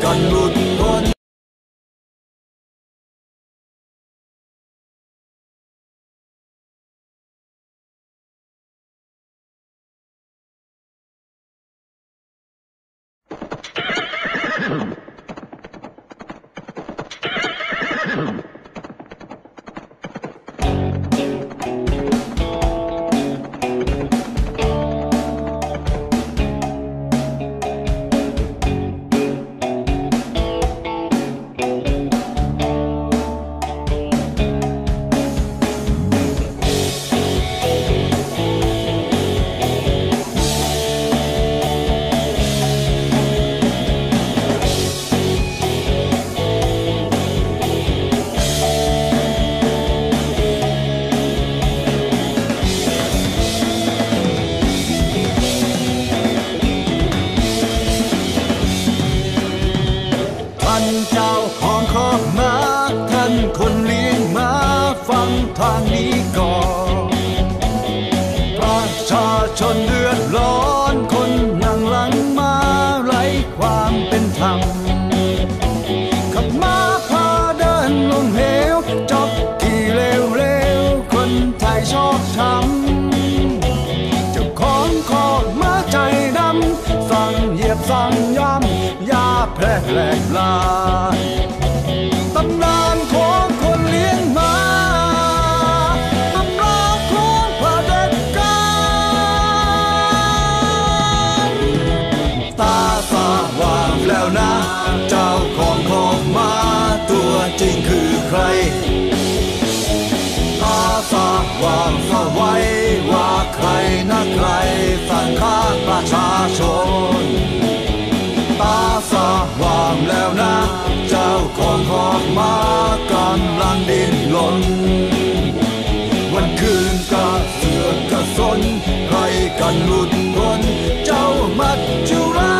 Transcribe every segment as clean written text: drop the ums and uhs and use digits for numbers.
กันหลุดพ้นเจ้าของคอกม้าท่านคนเลี้ยงม้าฟังทางนี้ก่อนประชาชนเดือดร้อนคนนั่งหลังม้าไร้ความเป็นธรรมขับม้าพาเดินลงเหวจบที่เร็วๆคนไทยชอบช้ำเจ้าของคอกม้าใจดำสั่งเหยียบสั่งย่ำยาแพร่แหลกลายตำนานของคนเลี้ยงม้าตำราของเผด็จการตาสว่างแล้วนะเจ้าของคอกม้าตัวจริงคือใครตาสว่างสวัยว่าใครนะใครสั่งฆ่าประชาชนตาสว่างแล้วนะเจ้าของคอกม้ากำลังดิ้นรนวันคืนกะเสือกกะสนให้กันหลุดพ้นเจ้ามัจจุรา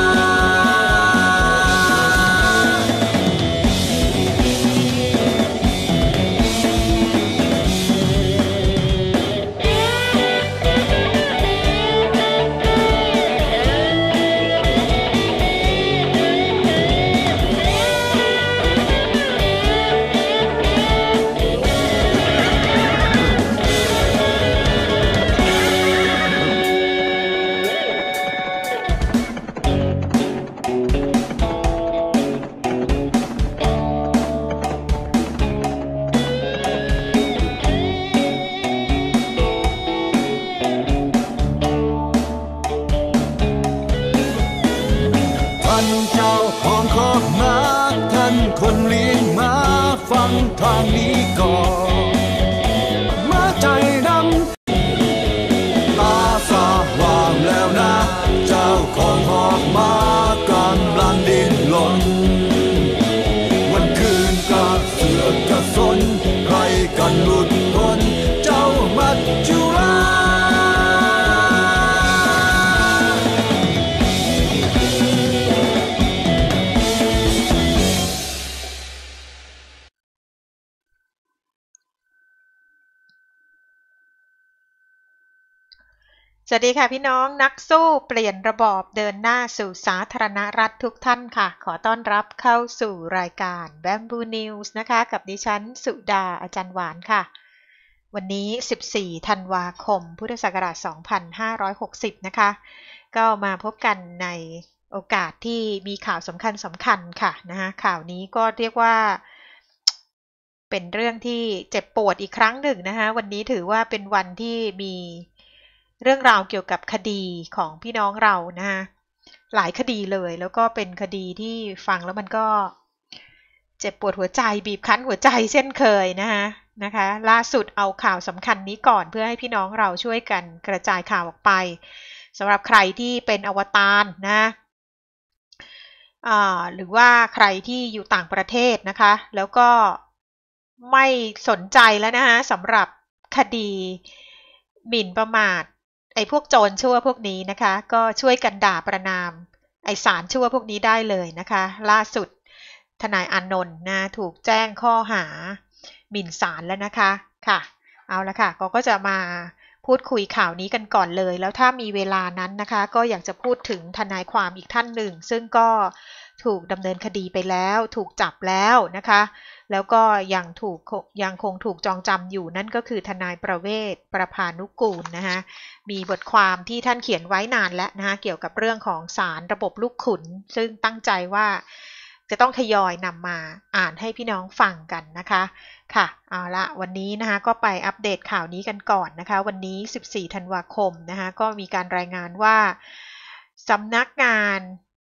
เจ้าของคอกม้าท่านคนเลี้ยงม้าฟังทางนี้ก่อนม้าใจดำตาสว่างแล้วนะเจ้าของคอกม้ากำลังดิ้นรนวันคืนกะเสือกกะสนให้กันหลุดพ้นเจ้ามัจจุราสวัสดีค่ะพี่น้องนักสู้เปลี่ยนระบอบเดินหน้าสู่สาธารณรัฐทุกท่านค่ะขอต้อนรับเข้าสู่รายการ Bamboo News นะคะกับดิฉันสุดาอาจารย์หวานค่ะวันนี้14ธันวาคมพุทธศักราช2560นะคะก็มาพบกันในโอกาสที่มีข่าวสำคัญค่ะนะคะข่าวนี้ก็เรียกว่าเป็นเรื่องที่เจ็บปวดอีกครั้งหนึ่งนะคะวันนี้ถือว่าเป็นวันที่มีเรื่องราวเกี่ยวกับคดีของพี่น้องเรานะคะหลายคดีเลยแล้วก็เป็นคดีที่ฟังแล้วมันก็เจ็บปวดหัวใจบีบคั้นหัวใจเช่นเคยนะคะล่าสุดเอาข่าวสำคัญนี้ก่อนเพื่อให้พี่น้องเราช่วยกันกระจายข่าวออกไปสำหรับใครที่เป็นอวตารนะหรือว่าใครที่อยู่ต่างประเทศนะคะแล้วก็ไม่สนใจแล้วนะคะสำหรับคดีหมิ่นประมาทไอ้พวกโจรชั่วพวกนี้นะคะก็ช่วยกันด่าประณามไอ้สารชั่วพวกนี้ได้เลยนะคะล่าสุดทนายอานนท์นะถูกแจ้งข้อหาหมิ่นศาลแล้วนะคะค่ะเอาละค่ะก็จะมาพูพูดคุยข่าวนี้กันก่อนเลยแล้วถ้ามีเวลานั้นนะคะก็อยากจะพูดถึงทนายความอีกท่านหนึ่งซึ่งก็ถูกดำเนินคดีไปแล้วถูกจับแล้วนะคะแล้วก็ยังคงถูกจองจำอยู่นั่นก็คือทนายประเวศประภานุกูลนะคะมีบทความที่ท่านเขียนไว้นานแล้วนะคะเกี่ยวกับเรื่องของศาลระบบลูกขุนซึ่งตั้งใจว่าจะต้องทยอยนำมาอ่านให้พี่น้องฟังกันนะคะค่ะเอาละวันนี้นะคะก็ไปอัปเดตข่าวนี้กันก่อนนะคะวันนี้14ธันวาคมนะคะก็มีการรายงานว่าสำนักงาน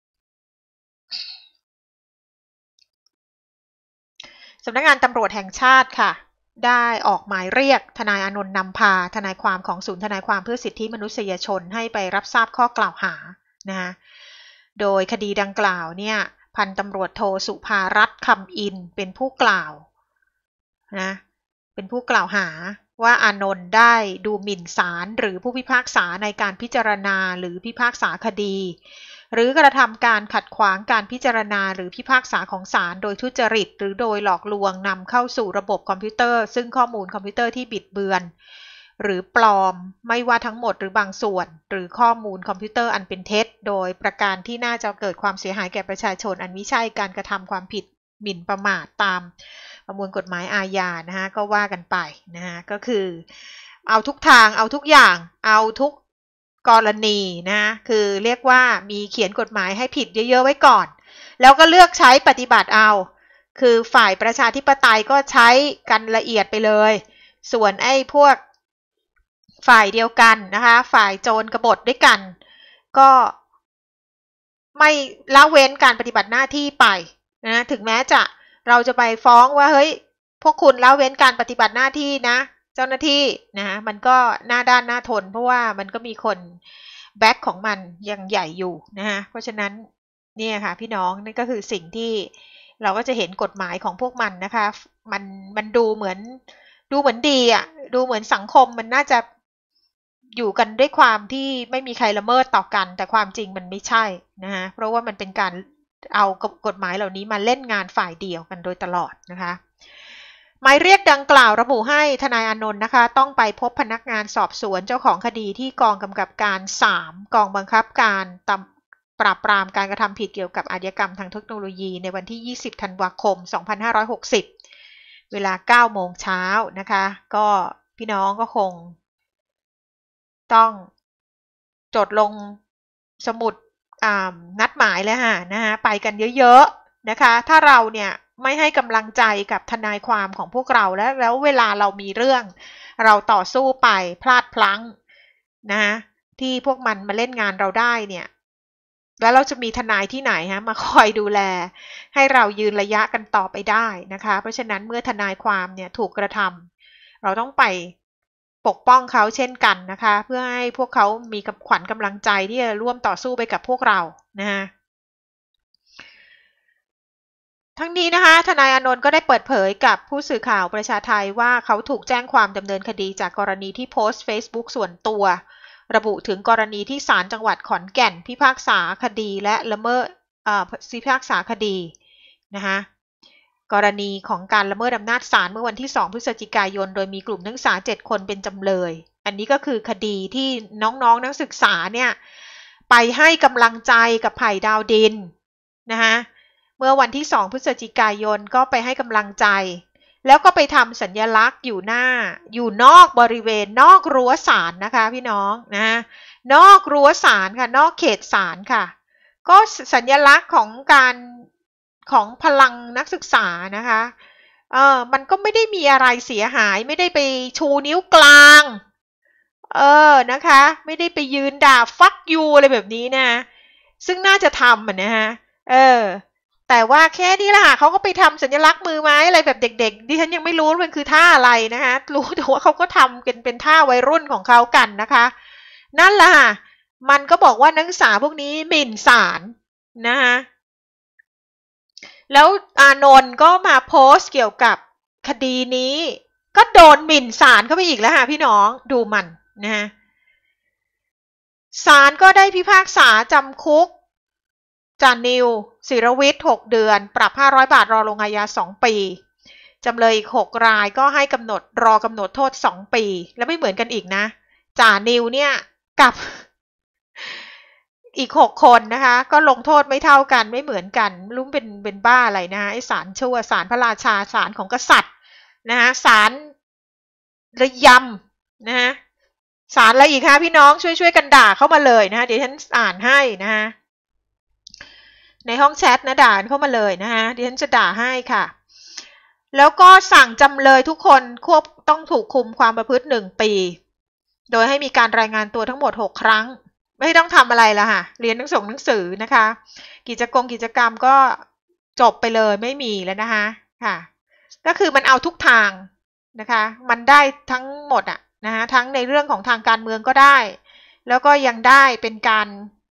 ตำรวจแห่งชาติค่ะได้ออกหมายเรียกทนายอานนท์นำพาทนายความของศูนย์ทนายความเพื่อสิทธิมนุษยชนให้ไปรับทราบข้อกล่าวหานะคะโดยคดีดังกล่าวเนี่ยพันตำรวจโทสุภารัตน์คำอินเป็นผู้กล่าวนะเป็นผู้กล่าวหาว่าอานนท์ได้ดูหมิ่นศาลหรือผู้พิพากษาในการพิจารณาหรือพิพากษาคดีหรือกระทำการขัดขวางการพิจารณาหรือพิพากษาของศาลโดยทุจริตหรือโดยหลอกลวงนำเข้าสู่ระบบคอมพิวเตอร์ซึ่งข้อมูลคอมพิวเตอร์ที่บิดเบือนหรือปลอมไม่ว่าทั้งหมดหรือบางส่วนหรือข้อมูลคอมพิวเตอร์อันเป็นเท็จโดยประการที่น่าจะเกิดความเสียหายแก่ประชาชนอันมิใช่การกระทำความผิดหมิ่นประมาทตามประมวลกฎหมายอาญานะคะก็ว่ากันไปนะคะก็คือเอาทุกทางเอาทุกอย่างเอาทุกกรณีนะคือเรียกว่ามีเขียนกฎหมายให้ผิดเยอะๆไว้ก่อนแล้วก็เลือกใช้ปฏิบัติเอาคือฝ่ายประชาธิปไตยก็ใช้กันละเอียดไปเลยส่วนไอ้พวกฝ่ายเดียวกันนะคะฝ่ายโจรกบฏด้วยกันก็ไม่ละเว้นการปฏิบัติหน้าที่ไปนะถึงแม้เราจะไปฟ้องว่าเฮ้ยพวกคุณละเว้นการปฏิบัติหน้าที่นะเจ้าหน้าที่นะมันก็หน้าด้านหน้าทนเพราะว่ามันก็มีคนแบ็คของมันยังใหญ่อยู่นะคะเพราะฉะนั้นนี่ค่ะพี่น้องนั่นก็คือสิ่งที่เราก็จะเห็นกฎหมายของพวกมันนะคะมันดูเหมือนดีอ่ะดูเหมือนสังคมมันน่าจะอยู่กันด้วยความที่ไม่มีใครละเมิดต่อกันแต่ความจริงมันไม่ใช่นะคะเพราะว่ามันเป็นการเอากฎหมายเหล่านี้มาเล่นงานฝ่ายเดียวกันโดยตลอดนะคะหมายเรียกดังกล่าวระบุให้ทนายอานนท์นะคะต้องไปพบพนักงานสอบสวนเจ้าของคดีที่กองกำกับการ3กองบังคับการปราบปรามการกระทำผิดเกี่ยวกับอาชญากรรมทางเทคโนโลยีในวันที่20ธันวาคม2560เวลา 9 โมงเช้านะคะก็พี่น้องก็คงต้องจดลงสมุดนัดหมายเลยค่ะนะคะไปกันเยอะๆนะคะถ้าเราเนี่ยไม่ให้กำลังใจกับทนายความของพวกเราแล้วเวลาเรามีเรื่องเราต่อสู้ไปพลาดพลั้งนะที่พวกมันมาเล่นงานเราได้เนี่ยแล้วเราจะมีทนายที่ไหนฮะมาคอยดูแลให้เรายืนระยะกันต่อไปได้นะคะเพราะฉะนั้นเมื่อทนายความเนี่ยถูกกระทำเราต้องไปปกป้องเขาเช่นกันนะคะเพื่อให้พวกเขามีขวัญกำลังใจที่จะร่วมต่อสู้ไปกับพวกเรานะคะทั้งนี้นะคะทนายอานนท์ก็ได้เปิดเผยกับผู้สื่อข่าวประชาไทยว่าเขาถูกแจ้งความดำเนินคดีจากกรณีที่โพสต์ Facebook ส่วนตัวระบุถึงกรณีที่ศาลจังหวัดขอนแก่นพิพากษาคดีและละเมิดพิพากษาคดีนะคะกรณีของการละเมิดอำนาจศาลเมื่อวันที่2พฤศจิกายนโดยมีกลุ่มนักศึกษา7คนเป็นจำเลยอันนี้ก็คือคดีที่น้องๆนักศึกษาเนี่ยไปให้กำลังใจกับไผ่ดาวดินนะคะเมื่อวันที่2พฤศจิกายนก็ไปให้กำลังใจแล้วก็ไปทำสัญลักษณ์อยู่นอกบริเวณนอกรั้วศาลนะคะพี่น้องนะนอกรั้วศาลค่ะนอกเขตศาลค่ะก็สัญลักษณ์ของพลังนักศึกษานะคะมันก็ไม่ได้มีอะไรเสียหายไม่ได้ไปชูนิ้วกลางนะคะไม่ได้ไปยืนด่าฟักยูอะไรแบบนี้นะซึ่งน่าจะทำนะฮะแต่ว่าแค่นี้แหละเขาก็ไปทำสัญลักษณ์มือไม้อะไรแบบเด็กๆดิฉันยังไม่รู้ว่ามันคือท่าอะไรนะคะรู้แต่ว่าเขาก็ทำเป็นท่าวัยรุ่นของเขากันนะคะนั่นแหละมันก็บอกว่านักศึกษาพวกนี้หมิ่นศาลนะคะแล้วอานนท์ก็มาโพสต์เกี่ยวกับคดีนี้ก็โดนหมิ่นศาลเข้าไปอีกแล้วค่ะพี่น้องดูมันนะศาลก็ได้พิพากษาจำคุกจานิวศิรวิทย์6เดือนปรับ500บาทรอลงอาญา2ปีจำเลยอีก6รายก็ให้รอกำหนดโทษ2ปีแล้วไม่เหมือนกันอีกนะจ่านิวเนี่ยกับอีก6 คนนะคะก็ลงโทษไม่เท่ากันไม่เหมือนกันรู้เป็นบ้าอะไรนะคะไอ้ศาลชั่วศาลพระราชาศาลของกษัตริย์นะคะศาลระยำนะคะศาลอะไรอีกคะพี่น้องช่วยกันด่าเข้ามาเลยนะคะเดี๋ยวฉันอ่านให้นะคะในห้องแชทนะด่าเข้ามาเลยนะคะเดี๋ยวฉันจะด่าให้ค่ะแล้วก็สั่งจำเลยทุกคนต้องถูกคุมความประพฤติ1 ปีโดยให้มีการรายงานตัวทั้งหมด6 ครั้งไม่ต้องทำอะไรละค่ะเรียนหนังสือนะคะกิจกรรมก็จบไปเลยไม่มีแล้วนะคะค่ะก็คือมันเอาทุกทางนะคะมันได้ทั้งหมดอ่ะนะคะทั้งในเรื่องของทางการเมืองก็ได้แล้วก็ยังได้เป็นการ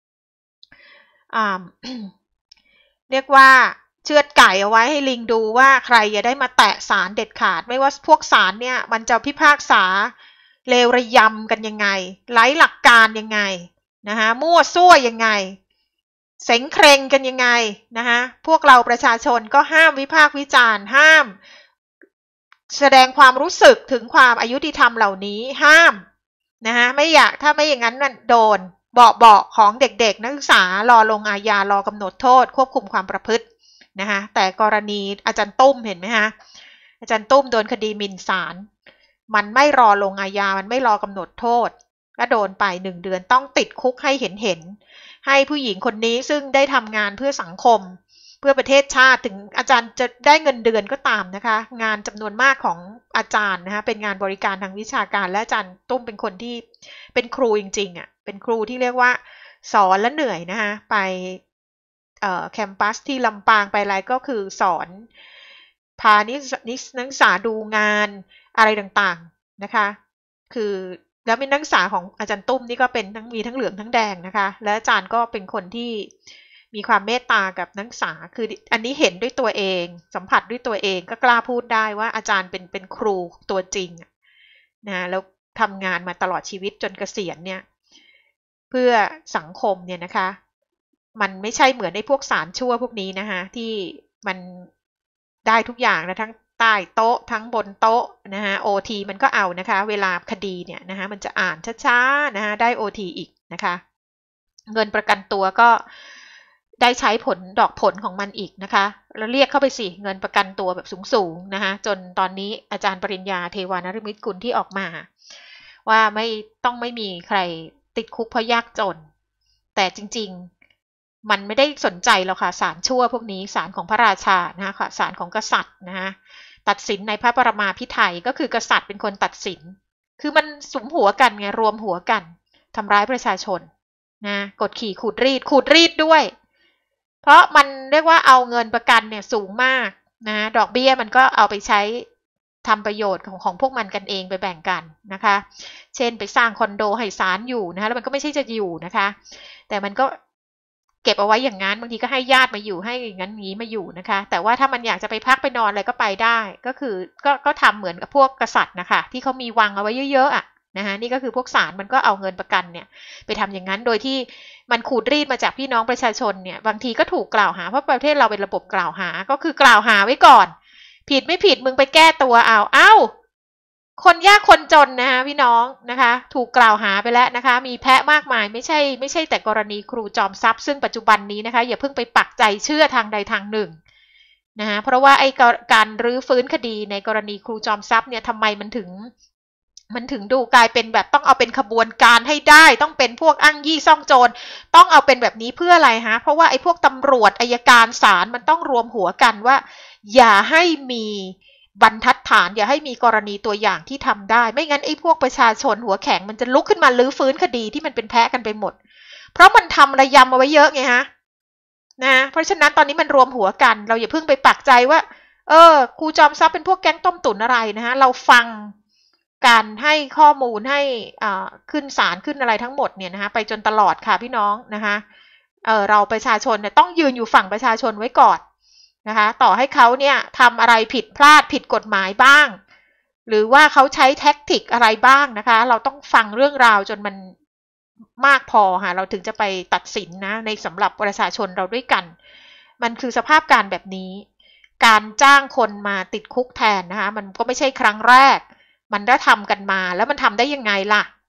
เรียกว่าเชือดไก่เอาไว้ให้ลิงดูว่าใครอย่าได้มาแตะศาลเด็ดขาดไม่ว่าพวกศาลเนี่ยมันจะพิพากษาเลวระยำกันยังไงไร้หลักการยังไงนะคะมั่วซั่วยังไงเสงเครงกันยังไงนะคะพวกเราประชาชนก็ห้ามวิพากษ์วิจารณ์ห้ามแสดงความรู้สึกถึงความอายุติธรรมเหล่านี้ห้ามนะคะไม่อยากถ้าไม่อย่างนั้นมันโดนเบาๆของเด็กๆนักศึกษารอลงอาญารอกำหนดโทษควบคุมความประพฤตินะคะแต่กรณีอาจารย์ตุ้มเห็นไหมคะอาจารย์ตุ้มโดนคดีหมิ่นศาลมันไม่รอลงอาญามันไม่รอกำหนดโทษก็โดนไป1 เดือนต้องติดคุกให้เห็นให้ผู้หญิงคนนี้ซึ่งได้ทำงานเพื่อสังคมเพื่อประเทศชาติถึงอาจารย์จะได้เงินเดือนก็ตามนะคะงานจำนวนมากของอาจารย์นะคะเป็นงานบริการทางวิชาการและอาจารย์ตุ้มเป็นคนที่เป็นครูจริงๆอ่ะเป็นครูที่เรียกว่าสอนและเหนื่อยนะคะไปแคมปัสที่ลำปางไปอะไรก็คือสอนพานักศึกษาดูงานอะไรต่างๆนะคะคือแล้วเป็นนักศึกษาของอาจารย์ตุ้มนี่ก็เป็นมีทั้งเหลืองทั้งแดงนะคะและอาจารย์ก็เป็นคนที่มีความเมตตากับนักศึกษาคืออันนี้เห็นด้วยตัวเองสัมผัสด้วยตัวเองก็กล้าพูดได้ว่าอาจารย์เป็นครูตัวจริงนะแล้วทำงานมาตลอดชีวิตจนเกษียณเนี่ยเพื่อสังคมเนี่ยนะคะมันไม่ใช่เหมือนในพวกสารชั่วพวกนี้นะคะที่มันได้ทุกอย่างนะทั้งใต้โต๊ะทั้งบนโต๊ะนะคะโอทีมันก็เอานะคะเวลาคดีเนี่ยนะคะมันจะอ่านช้าๆนะคะได้โอทีอีกนะคะเงินประกันตัวก็ได้ใช้ดอกผลของมันอีกนะคะแล้วเรียกเข้าไปสิเงินประกันตัวแบบสูงๆนะคะจนตอนนี้อาจารย์ปริญญาเทวานฤมิตกุลที่ออกมาว่าไม่มีใครติดคุกเพราะยากจนแต่จริงๆมันไม่ได้สนใจหรอกค่ะศาลชั่วพวกนี้ศาลของพระราชานะคะศาลของกษัตริย์นะคะตัดสินในพระปรมาภิไธยก็คือกษัตริย์เป็นคนตัดสินคือมันสุมหัวกันไงรวมหัวกันทำร้ายประชาชนนะกดขี่ขูดรีดด้วยเพราะมันเรียกว่าเอาเงินประกันเนี่ยสูงมากนะดอกเบี้ยมันก็เอาไปใช้ทำประโยชน์ของพวกมันกันเองไปแบ่งกันนะคะเช่นไปสร้างคอนโดให้ศาลอยู่นะคะแล้วมันก็ไม่ใช่จะอยู่นะคะแต่มันก็เก็บเอาไว้อย่างนั้นบางทีก็ให้ญาติมาอยู่ให้อย่างนั้นนี้มาอยู่นะคะแต่ว่าถ้ามันอยากจะไปพักไปนอนอะไรก็ไปได้ก็คือก็ทำเหมือนกับพวกกษัตริย์นะคะที่เขามีวังเอาไว้เยอะๆอ่ะนะคะนี่ก็คือพวกศาลมันก็เอาเงินประกันเนี่ยไปทำอย่างนั้นโดยที่มันขูดรีดมาจากพี่น้องประชาชนเนี่ยบางทีก็ถูกกล่าวหาเพราะประเทศเราเป็นระบบกล่าวหาก็คือกล่าวหาไว้ก่อนผิดไม่ผิดมึงไปแก้ตัวเอาคนยากคนจนนะคะพี่น้องนะคะถูกกล่าวหาไปแล้วนะคะมีแพะมากมายไม่ใช่แต่กรณีครูจอมทรัพย์ซึ่งปัจจุบันนี้นะคะอย่าเพิ่งไปปักใจเชื่อทางใดทางหนึ่งนะคะเพราะว่าไอ้การรื้อฟื้นคดีในกรณีครูจอมทรัพย์เนี่ยทำไมมันถึงดูกลายเป็นแบบต้องเอาเป็นขบวนการให้ได้ต้องเป็นพวกอ้างยี่ซ่องโจรต้องเอาเป็นแบบนี้เพื่ออะไรฮะเพราะว่าไอ้พวกตำรวจอัยการศาลมันต้องรวมหัวกันว่าอย่าให้มีบรรทัดฐานอย่าให้มีกรณีตัวอย่างที่ทำได้ไม่งั้นไอ้พวกประชาชนหัวแข็งมันจะลุกขึ้นมาลื้อฟื้นคดีที่มันเป็นแพ้กันไปหมดเพราะมันทำระยำเอาไว้เยอะไงฮะนะเพราะฉะนั้นตอนนี้มันรวมหัวกันเราอย่าเพิ่งไปปักใจว่าครูจอมทรัพย์เป็นพวกแก๊งต้มตุ๋นอะไรนะฮะเราฟังการให้ข้อมูลให้ขึ้นศาลขึ้นอะไรทั้งหมดเนี่ยนะคะไปจนตลอดค่ะพี่น้องนะคะเราประชาชนเนี่ยต้องยืนอยู่ฝั่งประชาชนไว้ก่อนนะคะต่อให้เขาเนี่ยทำอะไรผิดพลาดผิดกฎหมายบ้างหรือว่าเขาใช้แท็กติกอะไรบ้างนะคะเราต้องฟังเรื่องราวจนมันมากพอค่ะเราถึงจะไปตัดสินนะในสำหรับประชาชนเราด้วยกันมันคือสภาพการแบบนี้การจ้างคนมาติดคุกแทนนะคะมันก็ไม่ใช่ครั้งแรกมันได้ทำกันมาแล้วมันทำได้ยังไงล่ะ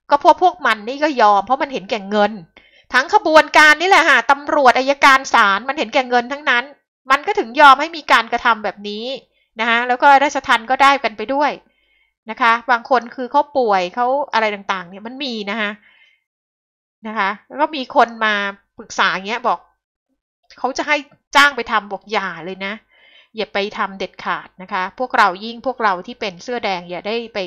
ก็พวกมันนี่ก็ยอมเพราะมันเห็นแก่เงินทั้งขบวนการนี่แหละค่ะตำรวจอัยการศาลมันเห็นแก่เงินทั้งนั้นมันก็ถึงยอมให้มีการกระทำแบบนี้นะคะแล้วก็ราชทัณฑ์ก็ได้กันไปด้วยนะคะบางคนคือเขาป่วยเขาอะไรต่างๆเนี่ยมันมีนะคะแล้วก็มีคนมาปรึกษาอย่างเงี้ยบอกเขาจะให้จ้างไปทำบอกอย่าเลยนะอย่าไปทำเด็ดขาดนะคะพวกเราที่เป็นเสื้อแดงอย่าได้ไป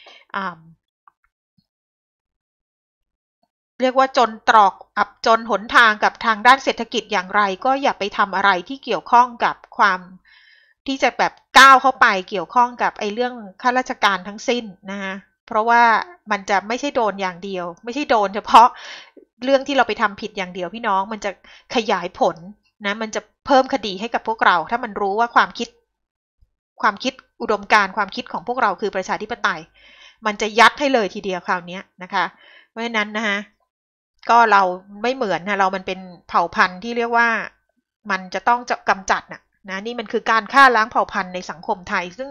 เรียกว่าจนตรอกอับจนหนทางกับทางด้านเศรษฐกิจอย่างไรก็อย่าไปทำอะไรที่เกี่ยวข้องกับความที่จะแบบก้าวเข้าไปเกี่ยวข้องกับไอ้เรื่องข้าราชการทั้งสิ้นนะคะเพราะว่ามันจะไม่ใช่โดนอย่างเดียวไม่ใช่โดนเฉพาะเรื่องที่เราไปทำผิดอย่างเดียวพี่น้องมันจะขยายผลนะมันจะเพิ่มคดีให้กับพวกเราถ้ามันรู้ว่าความคิดอุดมการณ์ความคิดของพวกเราคือประชาธิปไตยมันจะยัดให้เลยทีเดียวคราวนี้นะคะเพราะฉะนั้นนะคะก็เราไม่เหมือนนะเรามันเป็นเผ่าพันธุ์ที่เรียกว่ามันจะต้องกำจัดนะนี่มันคือการฆ่าล้างเผ่าพันธุ์ในสังคมไทยซึ่ง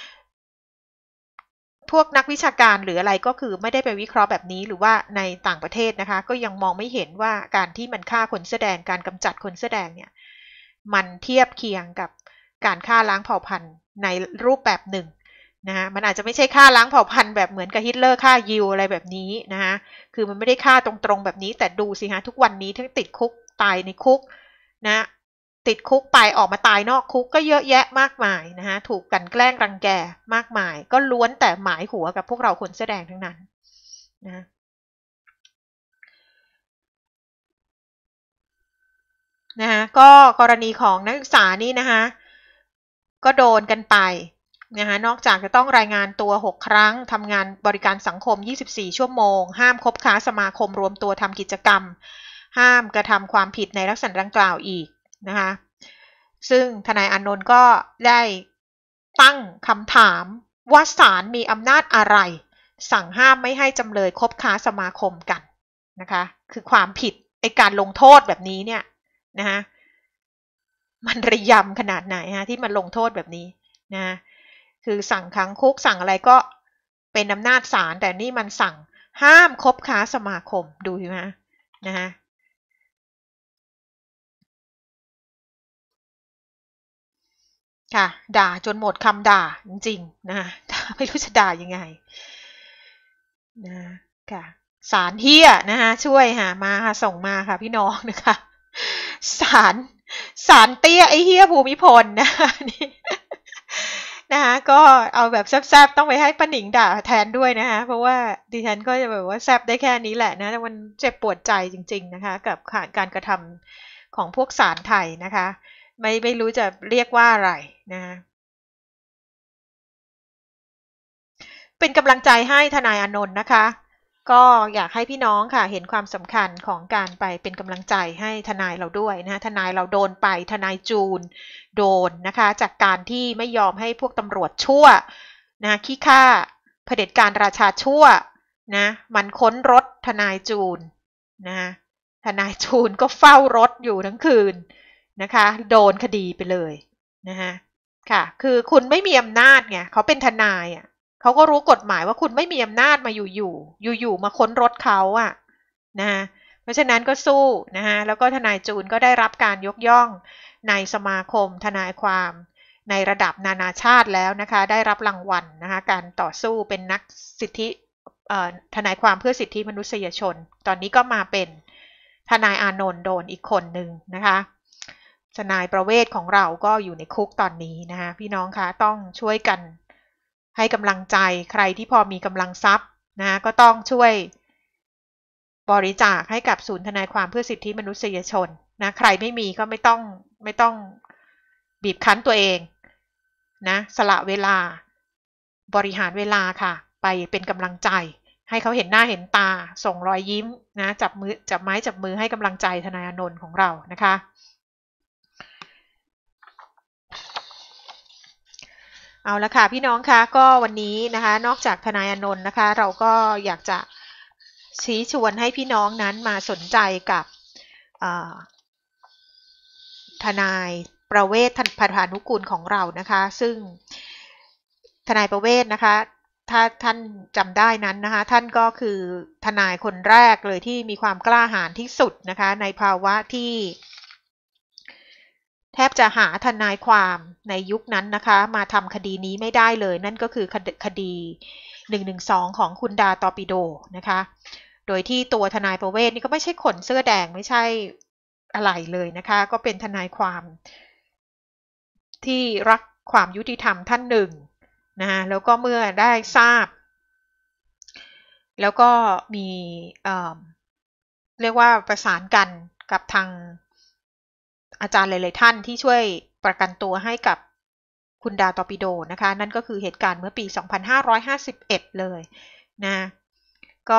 พวกนักวิชาการหรืออะไรก็คือไม่ได้ไปวิเคราะห์แบบนี้หรือว่าในต่างประเทศนะคะก็ยังมองไม่เห็นว่าการที่มันฆ่าคนแสดงการกำจัดคนแสดงเนี่ยมันเทียบเคียงกับการฆ่าล้างเผ่าพันธุ์ในรูปแบบหนึ่งนะมันอาจจะไม่ใช่ฆ่าล้างเผ่าพันธุ์แบบเหมือนกับฮิตเลอร์ฆ่ายิวอะไรแบบนี้นะคะคือมันไม่ได้ฆ่าตรงๆแบบนี้แต่ดูสิฮะทุกวันนี้ทั้งติดคุกตายในคุกนะติดคุกไปออกมาตายนอกคุกก็เยอะแยะมากมายนะคะถูกกันแกล้งรังแกมากมายก็ล้วนแต่หมายหัวกับพวกเราคนแสดงทั้งนั้นนะคะก็กรณีของนักศึกษานี่นะคะก็โดนกันไปนะคะนอกจากจะต้องรายงานตัว6ครั้งทำงานบริการสังคม24ชั่วโมงห้ามคบค้าสมาคมรวมตัวทำกิจกรรมห้ามกระทำความผิดในลักษณะดังกล่าวอีกนะคะซึ่งทนายอานนท์ก็ได้ตั้งคำถามว่าศาลมีอำนาจอะไรสั่งห้ามไม่ให้จำเลยคบค้าสมาคมกันนะคะคือความผิดไอ้การลงโทษแบบนี้เนี่ยนะคะมันระยำขนาดไหนฮะที่มันลงโทษแบบนี้นะคือสั่งขังคุกสั่งอะไรก็เป็นอำนาจศาลแต่นี่มันสั่งห้ามคบค้าสมาคมดูใช่ไหมนะคะค่ะด่าจนหมดคำด่าจริงๆนะคะไม่รู้จะด่ายังไงนะค่ะศาลเฮียนะคะช่วยหามาค่ะส่งมาค่ะพี่น้องนะคะศาลเตี้ยไอ้เฮียภูมิพลนะคะนี่นะคะก็เอาแบบแซ่บๆต้องไปให้ป้าหนิงด่าแทนด้วยนะคะเพราะว่าดิฉันก็จะแบบว่าแซ่บได้แค่นี้แหละนะมันเจ็บปวดใจจริงๆนะคะกับการกระทำของพวกศาลไทยนะคะไม่รู้จะเรียกว่าอะไรนะคะเป็นกำลังใจให้ทนายอานนท์นะคะก็อยากให้พี่น้องค่ะเห็นความสำคัญของการไปเป็นกำลังใจให้ทนายเราด้วยนะทนายเราโดนไปทนายจูนโดนนะคะจากการที่ไม่ยอมให้พวกตำรวจชั่วนะขี้ข้าเผด็จการราชาชั่วนะมันค้นรถทนายจูนนะทนายจูนก็เฝ้ารถอยู่ทั้งคืนนะคะโดนคดีไปเลยนะคะค่ะคือคุณไม่มีอำนาจไงเขาเป็นทนายอ่ะเขาก็รู้กฎหมายว่าคุณไม่มีอำนาจมาอยู่มาค้นรถเขาอ่ะนะเพราะฉะนั้นก็สู้นะคะแล้วก็ทนายจูนก็ได้รับการยกย่องในสมาคมทนายความในระดับนานาชาติแล้วนะคะได้รับรางวัลนะคะการต่อสู้เป็นนักสิทธิทนายความเพื่อสิทธิมนุษยชนตอนนี้ก็มาเป็นทนายอานนท์โดนอีกคนหนึ่งนะคะทนายประเวศของเราก็อยู่ในคุกตอนนี้นะคะพี่น้องคะต้องช่วยกันให้กำลังใจใครที่พอมีกำลังทรัพย์นะก็ต้องช่วยบริจาคให้กับศูนย์ทนายความเพื่อสิทธิมนุษยชนนะใครไม่มีก็ไม่ต้องบีบคั้นตัวเองนะสละเวลาบริหารเวลาค่ะไปเป็นกำลังใจให้เขาเห็นหน้าเห็นตาส่งรอยยิ้มนะจับไม้จับมือให้กำลังใจทนายอานนท์ของเรานะคะเอาละค่ะพี่น้องคะก็วันนี้นะคะนอกจากทนายอานนท์นะคะเราก็อยากจะชี้ชวนให้พี่น้องนั้นมาสนใจกับทนายประเวศพัฒนุกูลของเรานะคะซึ่งทนายประเวศนะคะถ้าท่านจำได้นั้นนะคะท่านก็คือทนายคนแรกเลยที่มีความกล้าหาญที่สุดนะคะในภาวะที่แทบจะหาทนายความในยุคนั้นนะคะมาทำคดีนี้ไม่ได้เลยนั่นก็คือคดี112ของคุณดาตอร์ปิโดนะคะโดยที่ตัวทนายประเวศนี่ก็ไม่ใช่คนเสื้อแดงไม่ใช่อะไรเลยนะคะก็เป็นทนายความที่รักความยุติธรรมท่านหนึ่งนะแล้วก็เมื่อได้ทราบแล้วก็มีเรียกว่าประสานกันกับทางอาจารย์หลายๆท่านที่ช่วยประกันตัวให้กับคุณดาตอร์ปิโดนะคะนั่นก็คือเหตุการณ์เมื่อปี 2551 เลยนะก็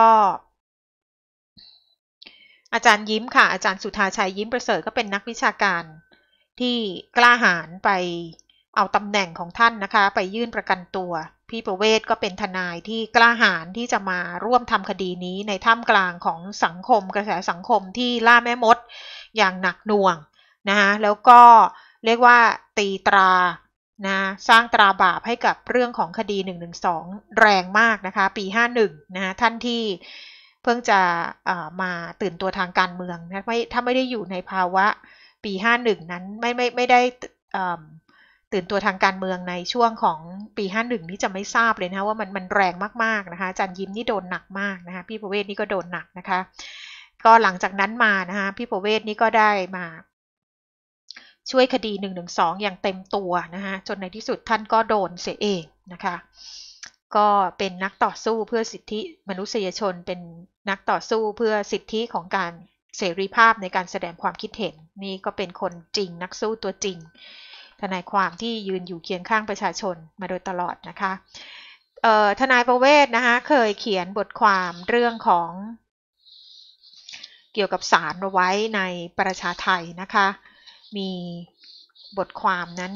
อาจารย์ยิ้มค่ะอาจารย์สุธาชัยยิ้มประเสริฐก็เป็นนักวิชาการที่กล้าหาญไปเอาตำแหน่งของท่านนะคะไปยื่นประกันตัวพี่ประเวศก็เป็นทนายที่กล้าหาญที่จะมาร่วมทำคดีนี้ในท่ามกลางของสังคมกระแสสังคมที่ล่าแม่มดอย่างหนักหน่วงนะคะแล้วก็เรียกว่าตีตรานะสร้างตราบาปให้กับเรื่องของคดี112แรงมากนะคะปี51นะคะท่านที่เพิ่งจะมาตื่นตัวทางการเมืองนะถ้าไม่ได้อยู่ในภาวะปี51นั้นไม่ได้ตื่นตัวทางการเมืองในช่วงของปี51นี้จะไม่ทราบเลยนะว่ามันแรงมากๆนะคะอาจารย์ยิ้มนี่โดนหนักมากนะคะพี่ประเวศนี่ก็โดนหนักนะคะก็หลังจากนั้นมานะคะพี่ประเวศนี่ก็ได้มาช่วยคดี112อย่างเต็มตัวนะคะจนในที่สุดท่านก็โดนเสียเองนะคะก็เป็นนักต่อสู้เพื่อสิทธิมนุษยชนเป็นนักต่อสู้เพื่อสิทธิของการเสรีภาพในการแสดงความคิดเห็นนี่ก็เป็นคนจริงนักสู้ตัวจริงทนายความที่ยืนอยู่เคียงข้างประชาชนมาโดยตลอดนะคะทนายประเวศนะคะเคยเขียนบทความเรื่องของเกี่ยวกับศาลเอาไว้ในประชาไทยนะคะมีบทความนั้น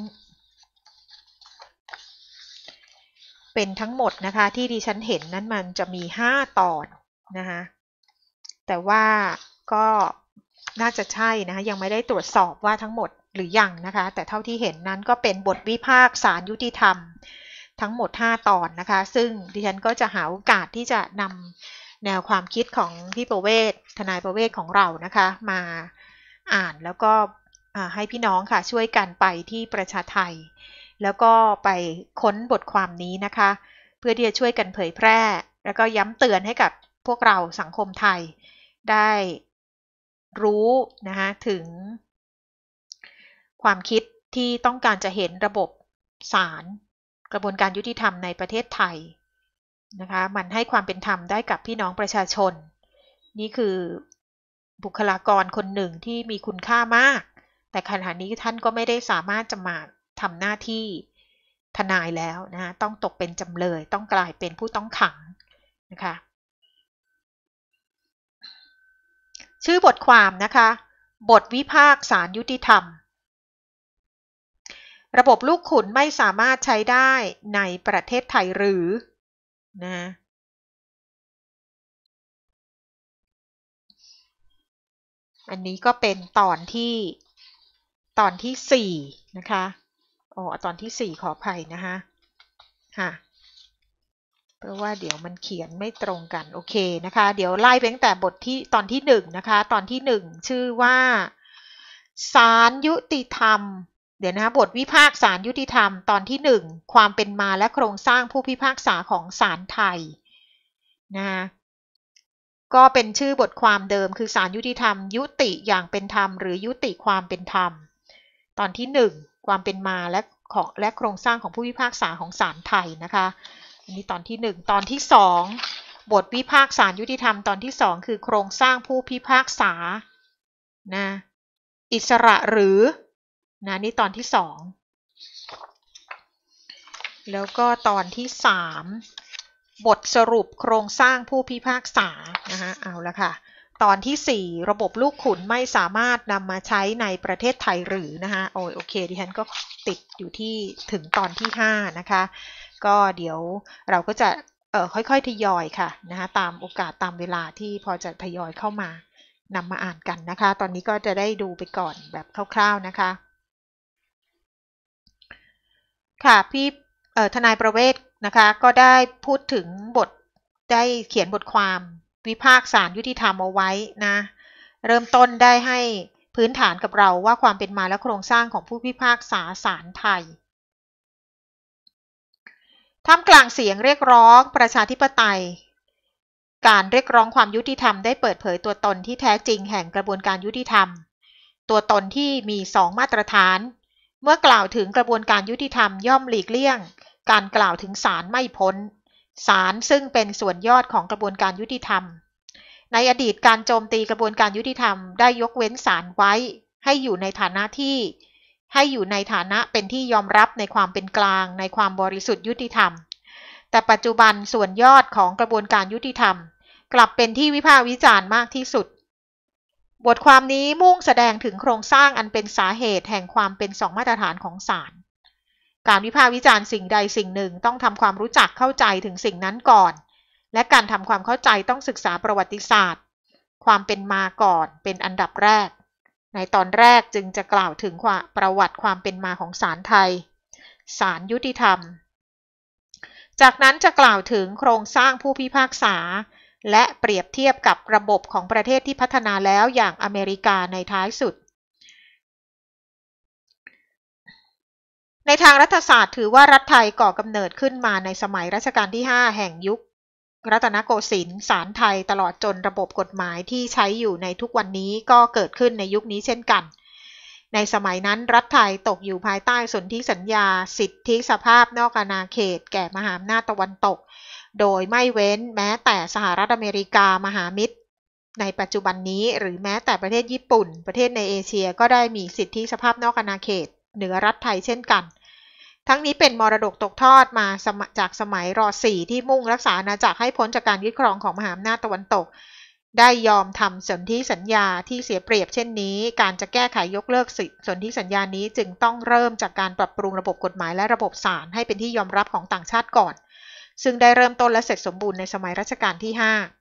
เป็นทั้งหมดนะคะที่ดิฉันเห็นนั้นมันจะมี5ตอนนะคะแต่ว่าก็น่าจะใช่นะคะยังไม่ได้ตรวจสอบว่าทั้งหมดหรือยังนะคะแต่เท่าที่เห็นนั้นก็เป็นบทวิพากษ์ศาลยุติธรรมทั้งหมด5ตอนนะคะซึ่งดิฉันก็จะหาโอกาสที่จะนำแนวความคิดของพี่ประเวศทนายประเวศของเรานะคะมาอ่านแล้วก็ให้พี่น้องค่ะช่วยกันไปที่ประชาไทยแล้วก็ไปค้นบทความนี้นะคะเพื่อที่จะช่วยกันเผยแพร่แล้วก็ย้ำเตือนให้กับพวกเราสังคมไทยได้รู้นะคะถึงความคิดที่ต้องการจะเห็นระบบศาลกระบวนการยุติธรรมในประเทศไทยนะคะมันให้ความเป็นธรรมได้กับพี่น้องประชาชนนี่คือบุคลากรคนหนึ่งที่มีคุณค่ามากแต่ขณะนี้ท่านก็ไม่ได้สามารถจะมาทำหน้าที่ทนายแล้วนะคะต้องตกเป็นจำเลยต้องกลายเป็นผู้ต้องขังนะคะชื่อบทความนะคะบทวิพากษ์ศาลยุติธรรมระบบลูกขุนไม่สามารถใช้ได้ในประเทศไทยหรือนะอันนี้ก็เป็นตอนที่4นะคะตอนที่4ขออภัยนะคะค่ะเพราะว่าเดี๋ยวมันเขียนไม่ตรงกันโอเคนะคะเดี๋ยวไล่ไปตั้งแต่บทที่ตอนที่1นะคะตอนที่1ชื่อว่าศาลยุติธรรมเดี๋ยวนะบทวิพากษ์ศาลยุติธรรมตอนที่1ความเป็นมาและโครงสร้างผู้พิพากษาของศาลไทยนะคะก็เป็นชื่อบทความเดิมคือศาลยุติธรรมยุติอย่างเป็นธรรมหรือยุติความเป็นธรรมตอนที่1ความเป็นมาและโครงสร้างของผู้พิพากษาของศาลไทยนะคะอันนี้ตอนที่1ตอนที่2บทวิพากษ์ศาลยุติธรรมตอนที่2คือโครงสร้างผู้พิพากษานะอิสระหรือนะนี่ตอนที่2แล้วก็ตอนที่3บทสรุปโครงสร้างผู้พิพากษานะคะเอาละค่ะตอนที่4ระบบลูกขุนไม่สามารถนำมาใช้ในประเทศไทยหรือนะคะโอเคดิฉันก็ติดอยู่ที่ถึงตอนที่5นะคะก็เดี๋ยวเราก็จะค่อยๆทยอยค่ะนะคะตามโอกาสตามเวลาที่พอจะทยอยเข้ามานำมาอ่านกันนะคะตอนนี้ก็จะได้ดูไปก่อนแบบคร่าวๆนะคะค่ะพี่ทนายประเวศนะคะก็ได้พูดถึงได้เขียนบทความวิพากษ์ศาลยุติธรรมเอาไว้นะเริ่มต้นได้ให้พื้นฐานกับเราว่าความเป็นมาและโครงสร้างของผู้พิพากษาศาลไทยท่ามกลางเสียงเรียกร้องประชาธิปไตยการเรียกร้องความยุติธรรมได้เปิดเผยตัวตนที่แท้จริงแห่งกระบวนการยุติธรรมตัวตนที่มี2มาตรฐานเมื่อกล่าวถึงกระบวนการยุติธรรมย่อมหลีกเลี่ยงการกล่าวถึงศาลไม่พ้นศาลซึ่งเป็นส่วนยอดของกระบวนการยุติธรรมในอดีตการโจมตีกระบวนการยุติธรรมได้ยกเว้นศาลไว้ให้อยู่ในฐานะเป็นที่ยอมรับในความเป็นกลางในความบริสุทธิ์ยุติธรรมแต่ปัจจุบันส่วนยอดของกระบวนการยุติธรรมกลับเป็นที่วิพากษ์วิจารณ์มากที่สุดบทความนี้มุ่งแสดงถึงโครงสร้างอันเป็นสาเหตุแห่งความเป็น2มาตรฐานของศาลการวิพากษ์วิจารณ์สิ่งใดสิ่งหนึ่งต้องทำความรู้จักเข้าใจถึงสิ่งนั้นก่อนและการทำความเข้าใจต้องศึกษาประวัติศาสตร์ความเป็นมาก่อนเป็นอันดับแรกในตอนแรกจึงจะกล่าวถึงประวัติความเป็นมาของศาลไทยศาลยุติธรรมจากนั้นจะกล่าวถึงโครงสร้างผู้พิพากษาและเปรียบเทียบกับระบบของประเทศที่พัฒนาแล้วอย่างอเมริกาในท้ายสุดในทางรัฐศาสตร์ถือว่ารัฐไทยก่อกำเนิดขึ้นมาในสมัยรัชกาลที่5แห่งยุครัตนโกสินทร์ศาลไทยตลอดจนระบบกฎหมายที่ใช้อยู่ในทุกวันนี้ก็เกิดขึ้นในยุคนี้เช่นกันในสมัยนั้นรัฐไทยตกอยู่ภายใต้สนธิสัญญาสิทธิสภาพนอกอาณาเขตแก่มหาอำนาจตะวันตกโดยไม่เว้นแม้แต่สหรัฐอเมริกามหามิตรในปัจจุบันนี้หรือแม้แต่ประเทศญี่ปุ่นประเทศในเอเชียก็ได้มีสิทธิสภาพนอกอาณาเขตเหนือรัฐไทยเช่นกันทั้งนี้เป็นมรดกตกทอดมาจากสมัยร.4 ที่มุ่งรักษาอาณาจักรให้พ้นจากการยึดครองของมหาอำนาจตะวันตกได้ยอมทำสนธิสัญญาที่เสียเปรียบเช่นนี้การจะแก้ไขยกเลิกสนธิสัญญานี้จึงต้องเริ่มจากการปรับปรุงระบบกฎหมายและระบบศาลให้เป็นที่ยอมรับของต่างชาติก่อนซึ่งได้เริ่มต้นและเสร็จสมบูรณ์ในสมัยรัชกาลที่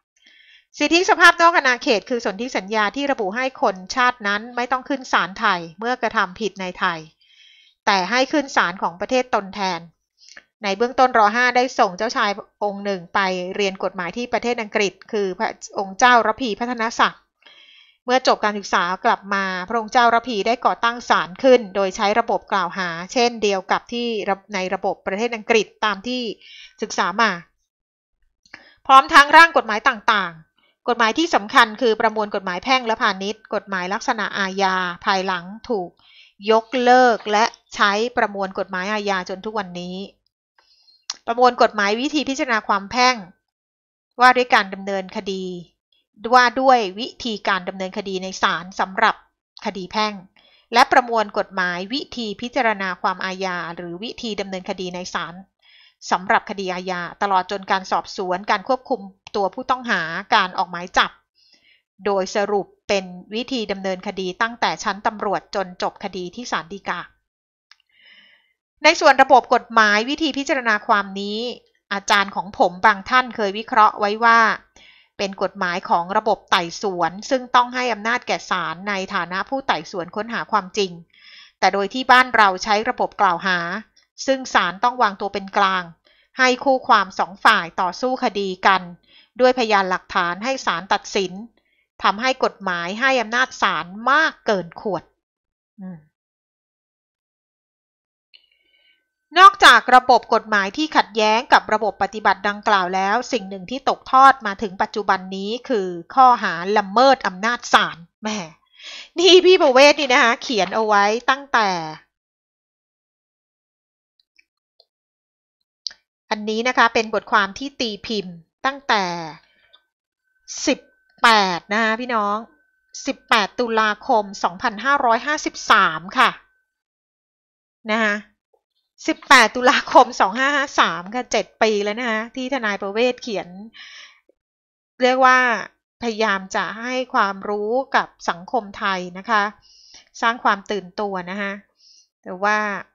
5สิทธิสภาพนอกอาณาเขตคือสนธิสัญญาที่ระบุให้คนชาตินั้นไม่ต้องขึ้นศาลไทยเมื่อกระทำผิดในไทยแต่ให้ขึ้นศาลของประเทศตนแทนในเบื้องต้นร.5 ได้ส่งเจ้าชายองค์หนึ่งไปเรียนกฎหมายที่ประเทศอังกฤษคือพระองค์เจ้าระพีพัฒนศักดิ์เมื่อจบการศึกษากลับมาพระองค์เจ้าระพีได้ก่อตั้งศาลขึ้นโดยใช้ระบบกล่าวหาเช่นเดียวกับที่ในระบบประเทศอังกฤษตามที่ศึกษามาพร้อมทั้งร่างกฎหมายต่างๆกฎหมายที่สำคัญคือประมวลกฎหมายแพ่งและพาณิชย์กฎหมายลักษณะอาญาภายหลังถูกยกเลิกและใช้ประมวลกฎหมายอาญาจนทุกวันนี้ประมวลกฎหมายวิธีพิจารณาความแพ่งว่าด้วยการดำเนินคดีว่าด้วยวิธีการดำเนินคดีในศาลสำหรับคดีแพ่งและประมวลกฎหมายวิธีพิจารณาความอาญาหรือวิธีดำเนินคดีในศาลสำหรับคดีอาญาตลอดจนการสอบสวนการควบคุมตัวผู้ต้องหาการออกหมายจับโดยสรุปเป็นวิธีดำเนินคดีตั้งแต่ชั้นตำรวจจนจบคดีที่ศาลฎีกาในส่วนระบบกฎหมายวิธีพิจารณาความนี้อาจารย์ของผมบางท่านเคยวิเคราะห์ไว้ว่าเป็นกฎหมายของระบบไต่สวนซึ่งต้องให้อำนาจแก่ศาลในฐานะผู้ไต่สวนค้นหาความจริงแต่โดยที่บ้านเราใช้ระบบกล่าวหาซึ่งศาลต้องวางตัวเป็นกลางให้คู่ความสองฝ่ายต่อสู้คดีกันด้วยพยานหลักฐานให้ศาลตัดสินทำให้กฎหมายให้อำนาจศาลมากเกินควรนอกจากระบบกฎหมายที่ขัดแย้งกับระบบปฏิบัติดังกล่าวแล้วสิ่งหนึ่งที่ตกทอดมาถึงปัจจุบันนี้คือข้อหาละเมิดอำนาจศาลแหมนี่พี่ประเวศนี่นะคะเขียนเอาไว้ตั้งแต่อันนี้นะคะเป็นบทความที่ตีพิมพ์ตั้งแต่18นะคะพี่น้อง18ตุลาคม2553ค่ะนะคะ18ตุลาคม2553ค่ะ7ปีแล้วนะคะที่ทนายประเวศเขียนเรียกว่าพยายามจะให้ความรู้กับสังคมไทยนะคะสร้างความตื่นตัวนะคะแต่ว่า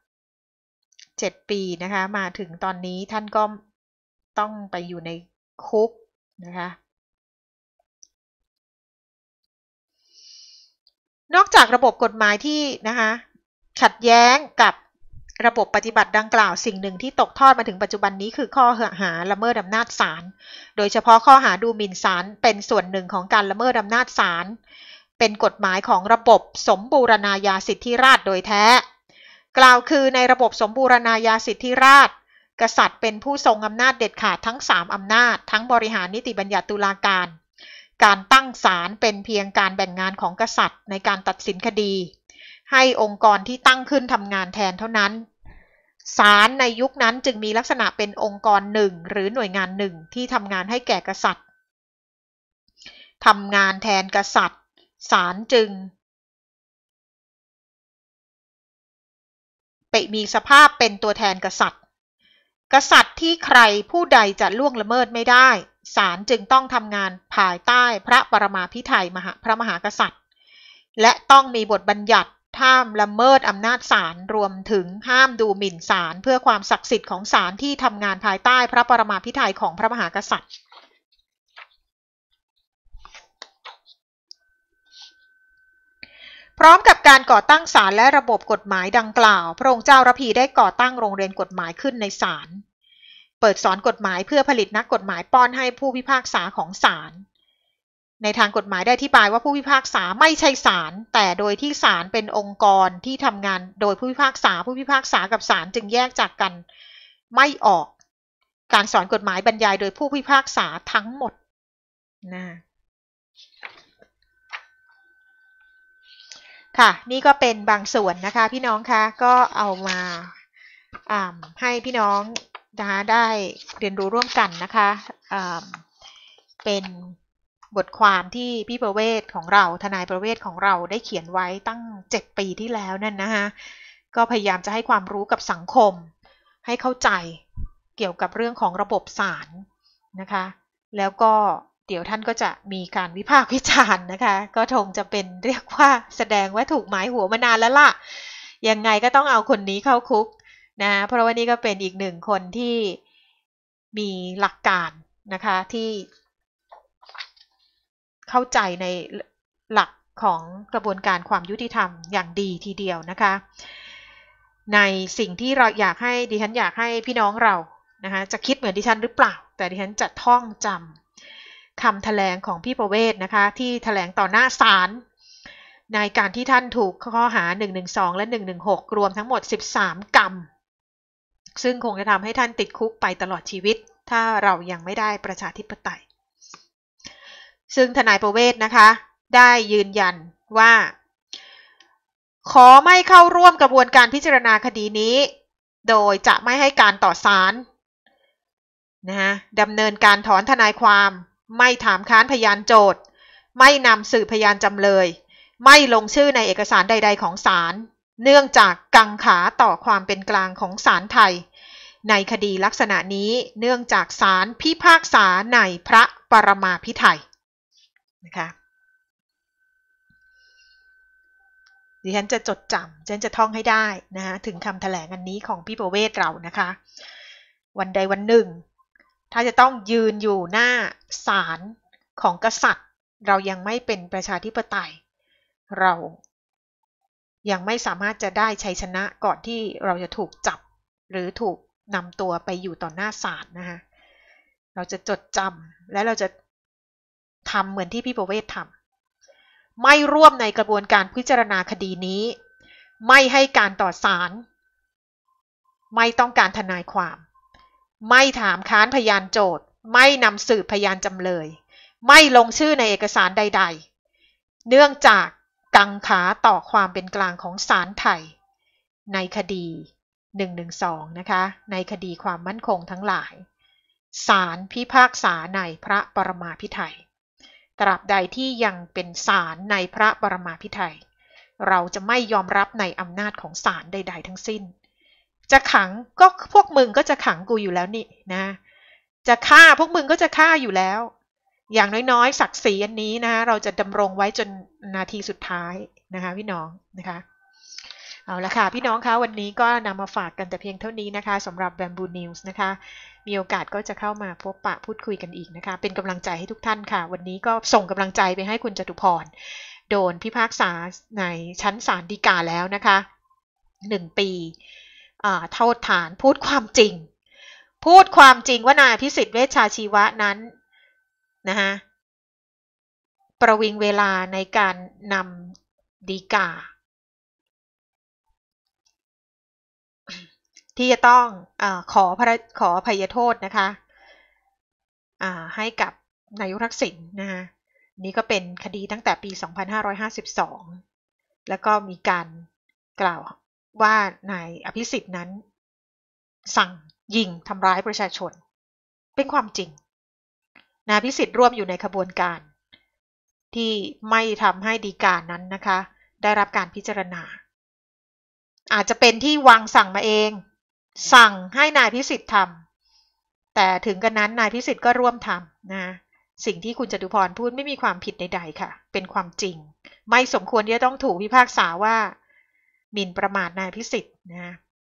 7ปีนะคะมาถึงตอนนี้ท่านก็ต้องไปอยู่ในคุกนะคะนอกจากระบบกฎหมายที่นะคะขัดแย้งกับระบบปฏิบัติดังกล่าวสิ่งหนึ่งที่ตกทอดมาถึงปัจจุบันนี้คือข้อหาละเมิดอำนาจศาลโดยเฉพาะข้อหาดูหมิ่นศาลเป็นส่วนหนึ่งของการละเมิดอำนาจศาลเป็นกฎหมายของระบบสมบูรณาญาสิทธิราชย์โดยแท้กล่าวคือในระบบสมบูรณาญาสิทธิราชย์กษัตริย์เป็นผู้ทรงอำนาจเด็ดขาดทั้ง3อำนาจทั้งบริหารนิติบัญญัติตุลาการการตั้งศาลเป็นเพียงการแบ่งงานของกษัตริย์ในการตัดสินคดีให้องค์กรที่ตั้งขึ้นทำงานแทนเท่านั้นศาลในยุคนั้นจึงมีลักษณะเป็นองค์กรหนึ่งหรือหน่วยงานหนึ่งที่ทำงานให้แก่กษัตริย์ทำงานแทนกษัตริย์ศาลจึงมีสภาพเป็นตัวแทนกษัตริย์กษัตริย์ที่ใครผู้ใดจะล่วงละเมิดไม่ได้ศาลจึงต้องทำงานภายใต้พระปรมาภิไธยพระมหากษัตริย์และต้องมีบทบัญญัติห้ามละเมิดอำนาจศาลรวมถึงห้ามดูหมิ่นศาลเพื่อความศักดิ์สิทธิ์ของศาลที่ทำงานภายใต้พระปรมาภิไธยของพระมหากษัตริย์พร้อมกับการก่อตั้งศาลและระบบกฎหมายดังกล่าวพระองค์เจ้าระพีได้ก่อตั้งโรงเรียนกฎหมายขึ้นในศาลเปิดสอนกฎหมายเพื่อผลิตนักกฎหมายป้อนให้ผู้พิพากษาของศาลในทางกฎหมายได้อธิบายว่าผู้พิพากษาไม่ใช่ศาลแต่โดยที่ศาลเป็นองค์กรที่ทำงานโดยผู้พิพากษากับศาลจึงแยกจากกันไม่ออกการสอนกฎหมายบรรยายโดยผู้พิพากษาทั้งหมดนะค่ะนี่ก็เป็นบางส่วนนะคะพี่น้องคะก็เอามาให้พี่น้องได้เรียนรู้ร่วมกันนะคะเป็นบทความที่พี่ประเวศของเราทนายประเวศของเราได้เขียนไว้ตั้ง7 ปีที่แล้วนั่นนะคะก็พยายามจะให้ความรู้กับสังคมให้เข้าใจเกี่ยวกับเรื่องของระบบศาลนะคะแล้วก็เดี๋ยวท่านก็จะมีการวิพากษ์วิจารณ์นะคะก็คงจะเป็นเรียกว่าแสดงว่าถูกหมายหัวมานานแล้วล่ะยังไงก็ต้องเอาคนนี้เข้าคุกนะเพราะว่านี่ก็เป็นอีกหนึ่งคนที่มีหลักการนะคะที่เข้าใจในหลักของกระบวนการความยุติธรรมอย่างดีทีเดียวนะคะในสิ่งที่เราดิฉันอยากให้พี่น้องเรานะคะจะคิดเหมือนดิฉันหรือเปล่าแต่ดิฉันจะท่องจำคำแถลงของพี่ประเวศนะคะที่แถลงต่อหน้าศาลในการที่ท่านถูกข้อหา112และ116รวมทั้งหมด13 กรรมซึ่งคงจะทำให้ท่านติดคุกไปตลอดชีวิตถ้าเรายังไม่ได้ประชาธิปไตยซึ่งทนายประเวศนะคะได้ยืนยันว่าขอไม่เข้าร่วมกระบวนการพิจารณาคดีนี้โดยจะไม่ให้การต่อศาลนะคะดำเนินการถอนทนายความไม่ถามค้านพยานโจทก์ไม่นำสืบพยานจำเลยไม่ลงชื่อในเอกสารใดๆของศาลเนื่องจากกังขาต่อความเป็นกลางของศาลไทยในคดีลักษณะนี้เนื่องจากศาลพิพากษาในพระปรมาภิไธยนะคะดิฉันจะจดจำฉันจะท่องให้ได้นะคะถึงคำแถลงอันนี้ของพี่ประเวศเรานะคะวันใดวันหนึ่งถ้าจะต้องยืนอยู่หน้าศาลของกษัตริย์เรายังไม่เป็นประชาธิปไตยเรายังไม่สามารถจะได้ชัยชนะก่อนที่เราจะถูกจับหรือถูกนำตัวไปอยู่ต่อหน้าศาลนะคะเราจะจดจำและเราจะทำเหมือนที่พี่ประเวศทำไม่ร่วมในกระบวนการพิจารณาคดีนี้ไม่ให้การต่อศาลไม่ต้องการทนายความไม่ถามค้านพยานโจทก์ไม่นำสืบพยานจำเลยไม่ลงชื่อในเอกสารใดๆเนื่องจากกังขาต่อความเป็นกลางของศาลไทยในคดี112นะคะในคดีความมั่นคงทั้งหลายศาลพิพากษาในพระปรมาภิไธยตราบใดที่ยังเป็นศาลในพระปรมาภิไธยเราจะไม่ยอมรับในอำนาจของศาลใดๆทั้งสิ้นจะขังก็พวกมึงก็จะขังกูอยู่แล้วนี่นะจะฆ่าพวกมึงก็จะฆ่าอยู่แล้วอย่างน้อยๆศักดิ์ศรีอันนี้นะเราจะดำรงไว้จนนาทีสุดท้ายนะคะพี่น้องนะคะเอาละค่ะพี่น้องคะวันนี้ก็นำมาฝากกันแต่เพียงเท่านี้นะคะสำหรับ Bamboo News นะคะมีโอกาสก็จะเข้ามาพบปะพูดคุยกันอีกนะคะเป็นกำลังใจให้ทุกท่านค่ะวันนี้ก็ส่งกำลังใจไปให้คุณจตุพรโดนพิพากษาในชั้นศาลฎีกาแล้วนะคะ1 ปีโทษฐานพูดความจริงว่านายอภิสิทธิ์เวชชาชีวะนั้นนะคะประวิงเวลาในการนำฎีกาที่จะต้องขออภัยโทษนะคะให้กับนายกทักษิณนะคะนี่ก็เป็นคดีตั้งแต่ปี 2552 แล้วก็มีการกล่าวว่านายอภิสิทธิ์นั้นสั่งยิงทำร้ายประชาชนเป็นความจริงนายอภิสิทธิ์ร่วมอยู่ในขบวนการที่ไม่ทำให้ฎีกานั้นนะคะได้รับการพิจารณาอาจจะเป็นที่วางสั่งมาเองสั่งให้นายอภิสิทธิ์ทำแต่ถึงกันนั้นนายอภิสิทธิ์ก็ร่วมทำนะสิ่งที่คุณจตุพรพูดไม่มีความผิดใดๆค่ะเป็นความจริงไม่สมควรที่จะต้องถูกพิพากษาว่าหมิ่นประมาทนายอภิสิทธิ์นะ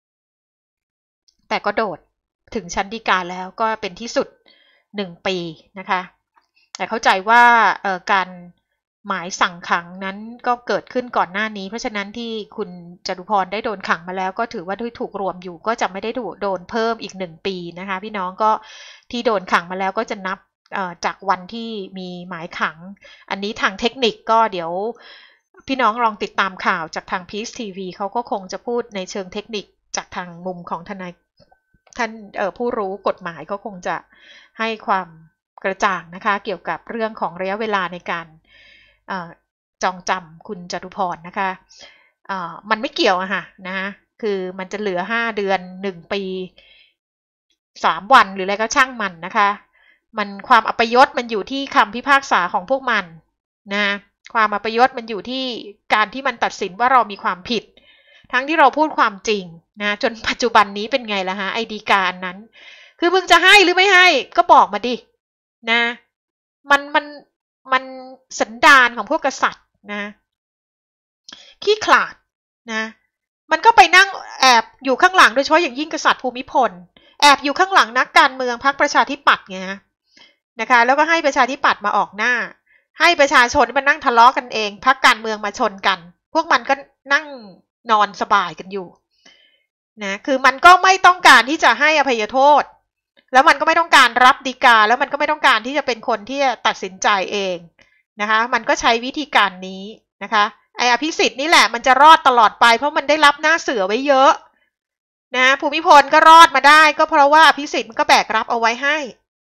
แต่ก็โดดถึงชั้นฎีกาแล้วก็เป็นที่สุด1 ปีนะคะแต่เข้าใจว่าการหมายสั่งขังนั้นก็เกิดขึ้นก่อนหน้านี้เพราะฉะนั้นที่คุณจตุพรได้โดนขังมาแล้วก็ถือว่าด้วยถูกรวมอยู่ก็จะไม่ได้โดนเพิ่มอีก1 ปีนะคะพี่น้องก็ที่โดนขังมาแล้วก็จะนับจากวันที่มีหมายขังอันนี้ทางเทคนิคก็เดี๋ยวพี่น้องลองติดตามข่าวจากทาง Peace TV เขาก็คงจะพูดในเชิงเทคนิคจากทางมุมของทนายท่านผู้รู้กฎหมายก็คงจะให้ความกระจ่างนะคะเกี่ยวกับเรื่องของระยะเวลาในการจองจำคุณจตุพรนะคะมันไม่เกี่ยวอะค่ะนะคะคือมันจะเหลือ5 เดือน1 ปี3 วันหรืออะไรก็ช่างมันนะคะมันความอัปยศมันอยู่ที่คำพิพากษาของพวกมันนะความอัปยศมันอยู่ที่การที่มันตัดสินว่าเรามีความผิดทั้งที่เราพูดความจริงนะจนปัจจุบันนี้เป็นไงล่ะฮะไอฎีกานั้นคือมึงจะให้หรือไม่ให้ก็บอกมาดินะมันสันดานของพวกกษัตริย์นะขี้ขลาดนะมันก็ไปนั่งแอบอยู่ข้างหลังโดยเฉพาะอย่างยิ่งกษัตริย์ภูมิพลแอบอยู่ข้างหลังนักการเมืองพรรคประชาธิปัตย์ไงนะคะแล้วก็ให้ประชาธิปัตย์มาออกหน้าให้ประชาชนมานั่งทะเลาะกันเองพรรคการเมืองมาชนกันพวกมันก็นั่งนอนสบายกันอยู่นะคือมันก็ไม่ต้องการที่จะให้อภัยโทษแล้วมันก็ไม่ต้องการรับฎีกาแล้วมันก็ไม่ต้องการที่จะเป็นคนที่จะตัดสินใจเองนะคะมันก็ใช้วิธีการนี้นะคะไอ้อภิสิทธิ์นี่แหละมันจะรอดตลอดไปเพราะมันได้รับหน้าเสือไว้เยอะนะภูมิพลก็รอดมาได้ก็เพราะว่าอภิสิทธิ์มันก็แบกรับเอาไว้ให้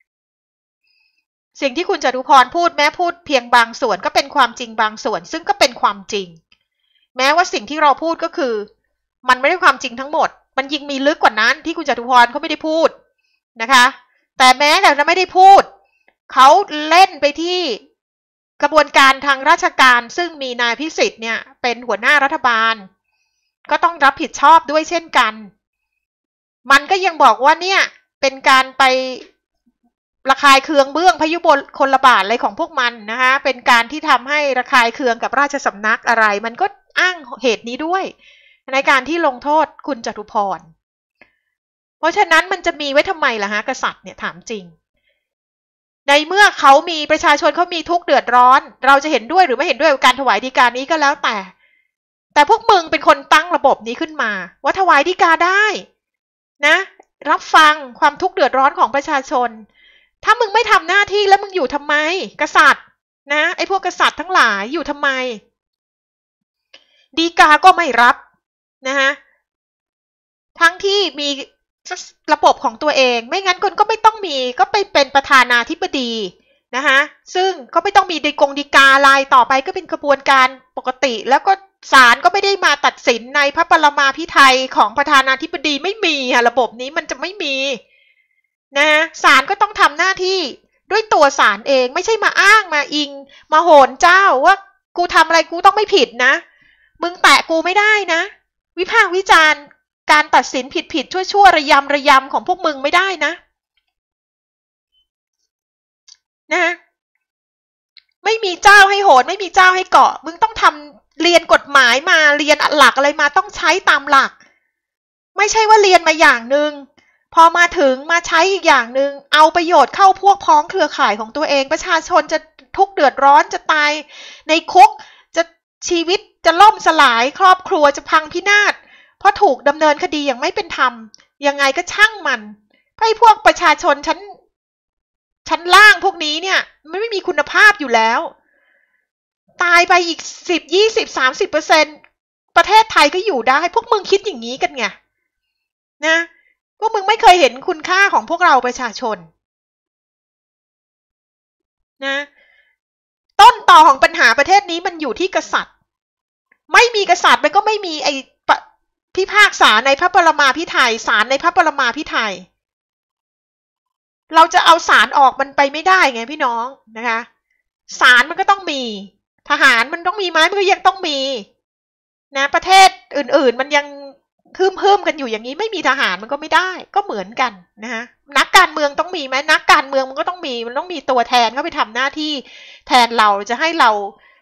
สิ่งที่คุณจตุพรพูดแม้พูดเพียงบางส่วนก็เป็นความจริงบางส่วนซึ่งก็เป็นความจริงแม้ว่าสิ่งที่เราพูดก็คือมันไม่ได้ความจริงทั้งหมดมันยิ่งมีลึกกว่านั้นที่คุณจตุพรเขาไม่ได้พูดนะคะแต่แม้แต่จะไม่ได้พูดเขาเล่นไปที่กระบวนการทางราชการซึ่งมีนายอภิสิทธิ์เนี่ยเป็นหัวหน้ารัฐบาลก็ต้องรับผิดชอบด้วยเช่นกันมันก็ยังบอกว่าเนี่ยเป็นการไประคายเคืองเบื้องพยุบลคนละบาทอะไรของพวกมันนะคะเป็นการที่ทำให้ระคายเคืองกับราชสำนักอะไรมันก็อ้างเหตุนี้ด้วยในการที่ลงโทษคุณจตุพรเพราะฉะนั้นมันจะมีไว้ทำไมล่ะฮะกษัตริย์เนี่ยถามจริงในเมื่อเขามีประชาชนเขามีทุกข์เดือดร้อนเราจะเห็นด้วยหรือไม่เห็นด้วยกับการถวายฎีกานี้ก็แล้วแต่พวกมึงเป็นคนตั้งระบบนี้ขึ้นมาว่าถวายฎีกาได้นะรับฟังความทุกข์เดือดร้อนของประชาชนถ้ามึงไม่ทำหน้าที่แล้วมึงอยู่ทำไมกษัตริย์นะไอ้พวกกษัตริย์ทั้งหลายอยู่ทำไมฎีกาก็ไม่รับนะคะทั้งที่มีระบบของตัวเองไม่งั้นคนก็ไม่ต้องมีก็ไปเป็นประธานาธิบดีนะคะซึ่งก็ไม่ต้องมีฎีกาอะไรต่อไปก็เป็นกระบวนการปกติแล้วก็ศาลก็ไม่ได้มาตัดสินในพระปรมาภิไธยของประธานาธิบดีไม่มีค่ะระบบนี้มันจะไม่มีนะศาลก็ต้องทำหน้าที่ด้วยตัวศาลเองไม่ใช่มาอ้างมาอิงมาโหนเจ้าว่ากูทำอะไรกูต้องไม่ผิดนะมึงแตะกูไม่ได้นะวิพากษ์วิจารณ์การตัดสินผิดชั่วระยำของพวกมึงไม่ได้นะไม่มีเจ้าให้โหนไม่มีเจ้าให้เกาะมึงต้องทำเรียนกฎหมายมาเรียนหลักอะไรมาต้องใช้ตามหลักไม่ใช่ว่าเรียนมาอย่างนึงพอมาถึงมาใช้อีกอย่างนึงเอาประโยชน์เข้าพวกพ้องเครือข่ายของตัวเองประชาชนจะทุกข์เดือดร้อนจะตายในคุกจะชีวิตจะล่มสลายครอบครัวจะพังพินาศพอถูกดำเนินคดีอย่างไม่เป็นธรรมยังไงก็ช่างมันไอ้พวกประชาชนชั้นล่างพวกนี้เนี่ยไม่มีคุณภาพอยู่แล้วตายไปอีก10 20 30%ประเทศไทยก็อยู่ได้พวกมึงคิดอย่างนี้กันไงนะพวกมึงไม่เคยเห็นคุณค่าของพวกเราประชาชนนะต้นต่อของปัญหาประเทศนี้มันอยู่ที่กษัตริย์ไม่มีกษัตริย์มันก็ไม่มีไอ้พิพากษาในพระปรมาภิไธยศาลในพระปรมาภิไธยเราจะเอาศาลออกมันไปไม่ได้ไงพี่น้องนะคะศาลมันก็ต้องมีทหารมันต้องมีไหมมันก็ยังต้องมีนะประเทศอื่นๆมันยังฮึ่มกันอยู่อย่างนี้ไม่มีทหารมันก็ไม่ได้ก็เหมือนกันนะคะนักการเมืองต้องมีไหมนักการเมืองมันก็ต้องมีมันต้องมีตัวแทนเข้าไปทำหน้าที่แทนเราจะให้เรา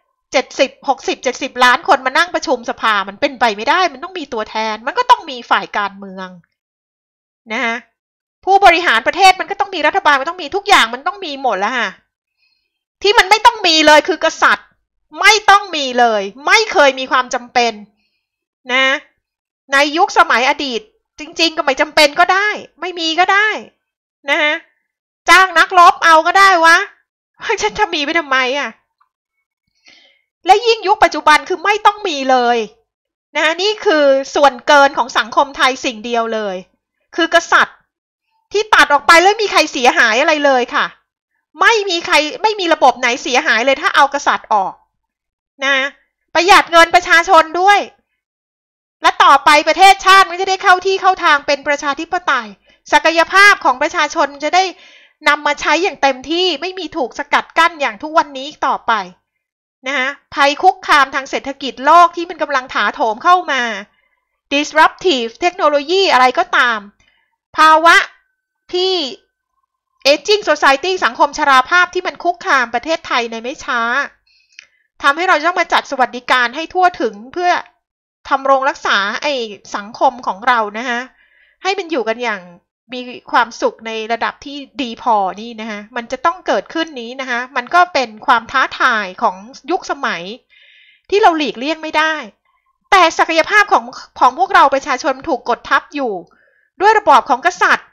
70 ล้านคนมานั่งประชุมสภามันเป็นไปไม่ได้มันต้องมีตัวแทนมันก็ต้องมีฝ่ายการเมืองนะคะผู้บริหารประเทศมันก็ต้องมีรัฐบาลมันต้องมีทุกอย่างมันต้องมีหมดแล้วค่ะที่มันไม่ต้องมีเลยคือกษัตริย์ไม่ต้องมีเลยไม่เคยมีความจำเป็นนะในยุคสมัยอดีตจริงๆก็ไม่จำเป็นก็ได้ไม่มีก็ได้นะฮะจ้างนักรบเอาก็ได้วะฉันจะมีไปทำไมอ่ะและยิ่งยุคปัจจุบันคือไม่ต้องมีเลยนะนี่คือส่วนเกินของสังคมไทยสิ่งเดียวเลยคือกษัตริย์ที่ตัดออกไปแล้วมีใครเสียหายอะไรเลยค่ะไม่มีระบบไหนเสียหายเลยถ้าเอากษัตริย์ออกนะประหยัดเงินประชาชนด้วยและต่อไปประเทศชาติมันจะได้เข้าที่เข้าทางเป็นประชาธิปไตยศักยภาพของประชาชนจะได้นำมาใช้อย่างเต็มที่ไม่มีถูกสกัดกั้นอย่างทุกวันนี้ต่อไปนะคะภัยคุกคามทางเศรษฐกิจโลกที่มันกำลังถาโถมเข้ามา disruptive เทคโนโลยีอะไรก็ตามภาวะที่ aging society สังคมชราภาพที่มันคุกคามประเทศไทยในไม่ช้าทำให้เราต้องมาจัดสวัสดิการให้ทั่วถึงเพื่อทำรงรักษาไอ้สังคมของเรานะคะให้มันอยู่กันอย่างมีความสุขในระดับที่ดีพอนี่นะคะมันจะต้องเกิดขึ้นนี้นะคะมันก็เป็นความท้าทายของยุคสมัยที่เราหลีกเลี่ยงไม่ได้แต่ศักยภาพของพวกเราประชาชนถูกกดทับอยู่ด้วยระบอบของกษัตริย์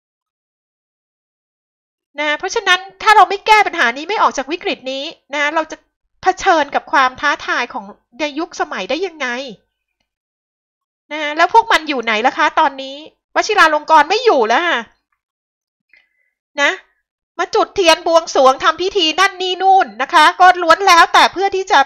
นะเพราะฉะนั้นถ้าเราไม่แก้ปัญหานี้ไม่ออกจากวิกฤตนี้นะเราจะเผชิญกับความท้าทายของในยุคสมัยได้ยังไงนะแล้วพวกมันอยู่ไหนล่ะคะตอนนี้วชิราลงกรณ์ไม่อยู่แล้วนะมาจุดเทียนบวงสรวงทำพิธีนั่นนี่นู่นนะคะก็ล้วนแล้วแต่เพื่อที่จะ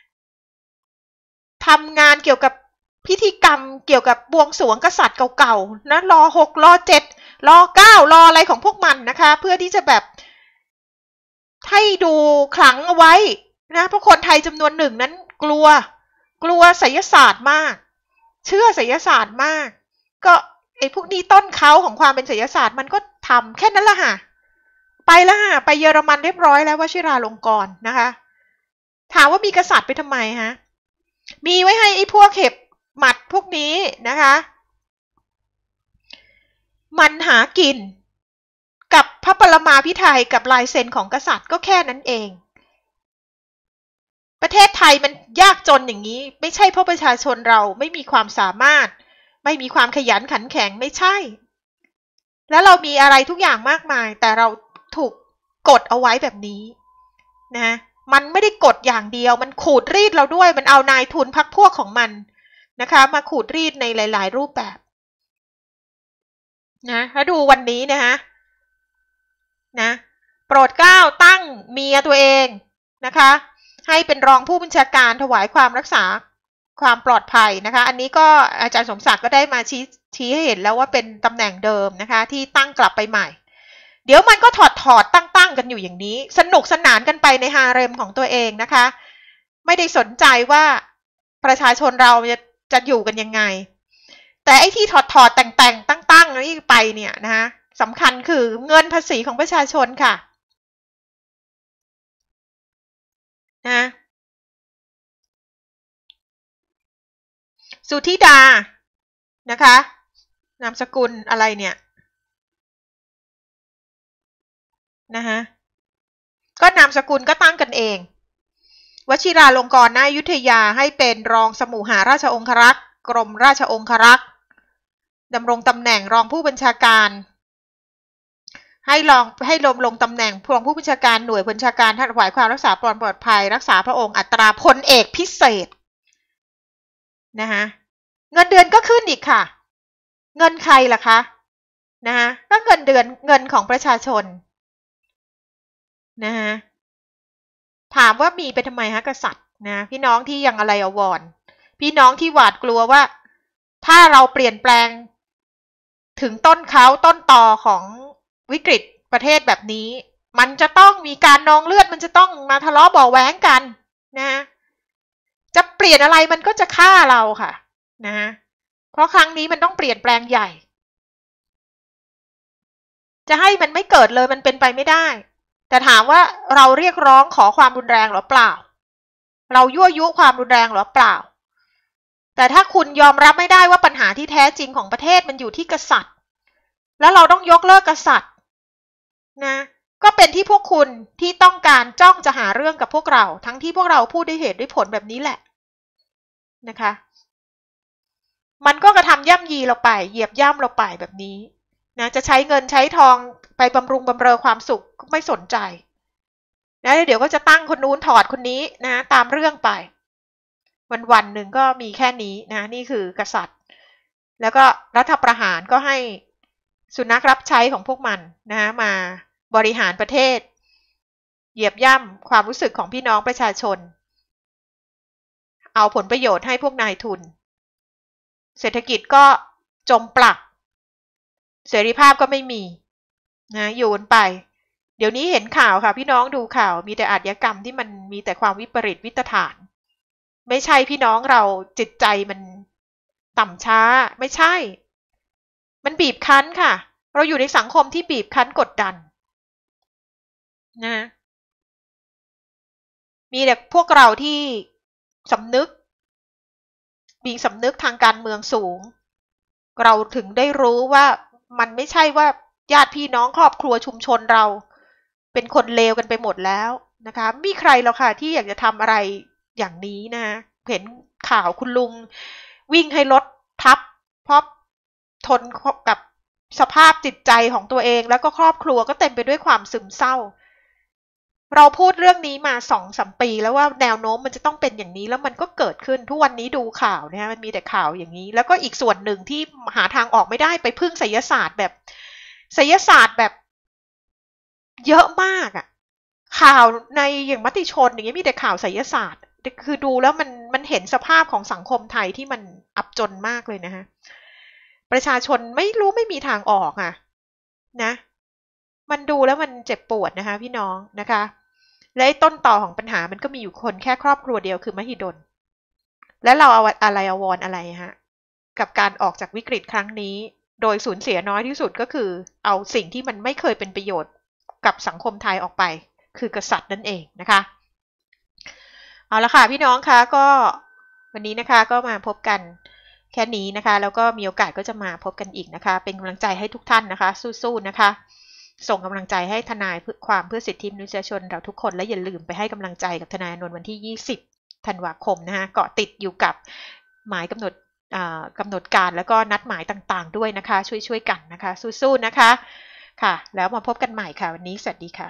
ทำงานเกี่ยวกับพิธีกรรมเกี่ยวกับบวงสรวงกษัตริย์เก่าๆนะรอ6รอ7รอ9รออะไรของพวกมันนะคะเพื่อที่จะแบบให้ดูขลังเอาไว้นะเพราะคนไทยจำนวนหนึ่งนั้นกลัวไสยศาสตร์มากเชื่อไสยศาสตร์มากก็ไอ้พวกนี้ต้นเขาของความเป็นไสยศาสตร์มันก็ทำแค่นั้นละค่ะไปแล้วค่ะไปเยอรมันเรียบร้อยแล้ววชิราลงกรณ์นะคะถามว่ามีกษัตริย์ไปทำไมฮะมีไว้ให้ไอ้พวกเห็บหมัดพวกนี้นะคะมันหากินกับพระปรมาภิไธยกับลายเซ็นของกษัตริย์ก็แค่นั้นเองประเทศไทยมันยากจนอย่างนี้ไม่ใช่เพราะประชาชนเราไม่มีความสามารถไม่มีความขยันขันแข็งไม่ใช่แล้วเรามีอะไรทุกอย่างมากมายแต่เราถูกกดเอาไว้แบบนี้นะมันไม่ได้กดอย่างเดียวมันขูดรีดเราด้วยมันเอานายทุนพรรคพวกของมันนะคะมาขูดรีดในหลายๆรูปแบบนะแล้วดูวันนี้นะคะนะโปรดเกล้าตั้งเมียตัวเองนะคะให้เป็นรองผู้บัญชาการถวายความรักษาความปลอดภัยนะคะอันนี้ก็อาจารย์สมศักดิ์ก็ได้มาชี้ให้เห็นแล้วว่าเป็นตำแหน่งเดิมนะคะที่ตั้งกลับไปใหม่เดี๋ยวมันก็ถอดตั้งกันอยู่อย่างนี้สนุกสนานกันไปในฮาเร็มของตัวเองนะคะไม่ได้สนใจว่าประชาชนเราจะอยู่กันยังไงแต่ไอ้ที่ถอดแต่งตั้งนี่ไปเนี่ยนะคะสำคัญคือเงินภาษีของประชาชนค่ะนะสุธิดานะคะนามสกุลอะไรเนี่ยนะคะก็นามสกุลก็ตั้งกันเองวชิราลงกรณ์ณอยุธยาให้เป็นรองสมุหาราชองครักษ์กรมราชองครักษ์ดำรงตำแหน่งรองผู้บัญชาการให้ลงตำแหน่งรองผู้บัญชาการหน่วยบัญชาการถวายความรักษาปลอดภัยรักษาพระองค์อัตราพลเอกพิเศษนะคะเงินเดือนก็ขึ้นอีกค่ะเงินใครล่ะคะนะคะก็เงินของประชาชนนะคะถามว่ามีไปทำไมฮะกษัตริย์นะพี่น้องที่ยังอะไรอววรพี่น้องที่หวาดกลัวว่าถ้าเราเปลี่ยนแปลงถึงต้นตอของวิกฤตประเทศแบบนี้มันจะต้องมีการนองเลือดมันจะต้องมาทะเลาะเบาะแว้งกันนะจะเปลี่ยนอะไรมันก็จะฆ่าเราค่ะนะเพราะครั้งนี้มันต้องเปลี่ยนแปลงใหญ่จะให้มันไม่เกิดเลยมันเป็นไปไม่ได้แต่ถามว่าเราเรียกร้องขอความรุนแรงหรือเปล่าเรายั่วยุความรุนแรงหรือเปล่าแต่ถ้าคุณยอมรับไม่ได้ว่าปัญหาที่แท้จริงของประเทศมันอยู่ที่กษัตริย์แล้วเราต้องยกเลิกกษัตริย์นะก็เป็นที่พวกคุณที่ต้องการจ้องจะหาเรื่องกับพวกเราทั้งที่พวกเราพูดด้วยเหตุด้วยผลแบบนี้แหละนะคะมันก็กระทำย่ำยีเราไปเหยียบย่ำเราไปแบบนี้นะจะใช้เงินใช้ทองไปบำรุงบำเรอความสุขไม่สนใจนะเดี๋ยวก็จะตั้งคนนู้นถอดคนนี้นะตามเรื่องไปวันหนึ่งก็มีแค่นี้นะนี่คือกษัตริย์แล้วก็รัฐประหารก็ให้สุนัขรับใช้ของพวกมันนะมาบริหารประเทศเหยียบย่ำความรู้สึกของพี่น้องประชาชนเอาผลประโยชน์ให้พวกนายทุนเศรษฐกิจก็จมปลักเสรีภาพก็ไม่มีนะอยู่ไปเดี๋ยวนี้เห็นข่าวค่ะพี่น้องดูข่าวมีแต่อาชญากรรมที่มันมีแต่ความวิปริตวิตฐานไม่ใช่พี่น้องเราจิตใจมันต่ำช้าไม่ใช่มันบีบคั้นค่ะเราอยู่ในสังคมที่บีบคั้นกดดันนะมีแต่พวกเราที่มีสำนึกทางการเมืองสูงเราถึงได้รู้ว่ามันไม่ใช่ว่าญาติพี่น้องครอบครัวชุมชนเราเป็นคนเลวกันไปหมดแล้วนะคะมีใครหรอกค่ะที่อยากจะทำอะไรอย่างนี้นะเห็นข่าวคุณลุงวิ่งให้รถทับเพราะทนกับสภาพจิตใจของตัวเองแล้วก็ครอบครัวก็เต็มไปด้วยความซึมเศร้าเราพูดเรื่องนี้มา 2-3 ปีแล้วว่าแนวโน้มมันจะต้องเป็นอย่างนี้แล้วมันก็เกิดขึ้นทุกวันนี้ดูข่าวนะมันมีแต่ข่าวอย่างนี้แล้วก็อีกส่วนหนึ่งที่หาทางออกไม่ได้ไปพึ่งไสยศาสตร์แบบเยอะมากอ่ะข่าวในอย่างมติชนอย่างเงี้ยมีแต่ข่าวไสยศาสตร์คือดูแล้วมันเห็นสภาพของสังคมไทยที่มันอับจนมากเลยนะฮะประชาชนไม่มีทางออกอ่ะนะมันดูแล้วมันเจ็บปวดนะคะพี่น้องนะคะและต้นต่อของปัญหามันก็มีอยู่คนแค่ครอบครัวเดียวคือมหิดลและเราเอาอะไรอววรอะไรฮะกับการออกจากวิกฤตครั้งนี้โดยสูญเสียน้อยที่สุดก็คือเอาสิ่งที่มันไม่เคยเป็นประโยชน์กับสังคมไทยออกไปคือกษัตริย์นั่นเองนะคะเอาละค่ะพี่น้องคะก็วันนี้นะคะก็มาพบกันแค่นี้นะคะแล้วก็มีโอกาสก็จะมาพบกันอีกนะคะเป็นกำลังใจให้ทุกท่านนะคะสู้ๆนะคะส่งกำลังใจให้ทนายเพื่อสิทธิมนุษยชนเราทุกคนและอย่าลืมไปให้กำลังใจกับทนายอานนท์วันที่20 ธันวาคมนะคะเกาะติดอยู่กับหมายกำหนดการแล้วก็นัดหมายต่างๆด้วยนะคะช่วยกันนะคะสู้ๆนะคะค่ะแล้วมาพบกันใหม่ค่ะวันนี้สวัสดีค่ะ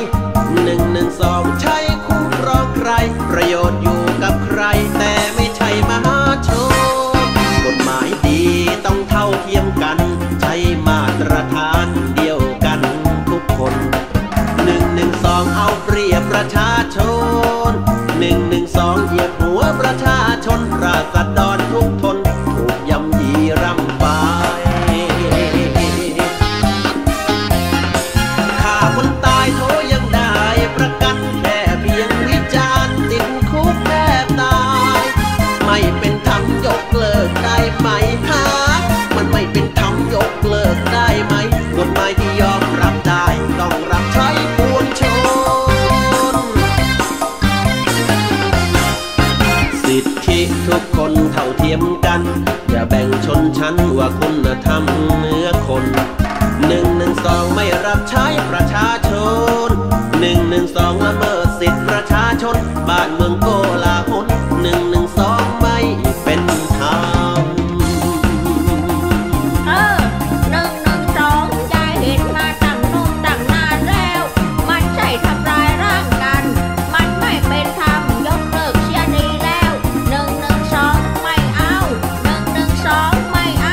ประโยชน์อยู่กับใครแต่ไม่ใช่ษฎรทุกทนถูกย่ำยีร่ำไปฆ่าคนตายโทยังได้ประกันแค่เพียงวิจารณ์ติดคุกแทบตายไม่เป็นธรรมยกเลิกได้ไหมฮะมันไม่เป็นธรรมยกเลิกได้ไหมกฎหมายที่ยอมรับได้ต้องรับใช้ปวงชนสิทธิทุกคนเท่าเทียมกันอย่าแบ่งชนชั้นว่าคุณธรรมเหนือคน112ไม่รับใช้ประชาชน112ละเมิดสิทธิประชาชนบ้านเมืองโกลาหล112ไม่เป็นธรรม 112ยายเห็นมาตั้งนู่นตั้งนานแล้วมันใช่ทำร้ายร่างกันมันไม่เป็นธรรมยกเลิกเสียดีแล้ว112ไม่เอา112ไม่เอา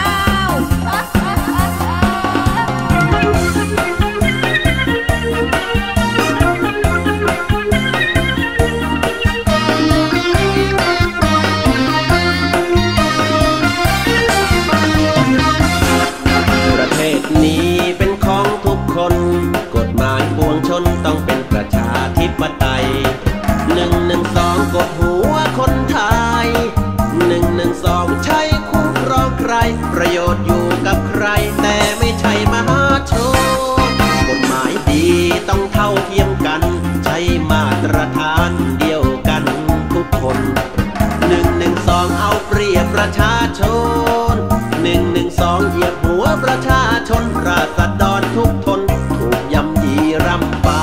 ประเทศนี้เป็นของทุกคนกฎหมายปวงชนต้องเป็นประชาธิปไตย112กดหัวคนไทย112ใช้คุ้มครองใครประโยชน์อยู่กับใครแต่ไม่ใช่มหาชนกฎหมายดีต้องเท่าเทียมกันใช้มาตรฐานเดียวกันทุกคน112เอาเปรียบประชาชน112เหยียบหัวประชาชนราษฎรทุกทนถูกย่ำยีร่ำไป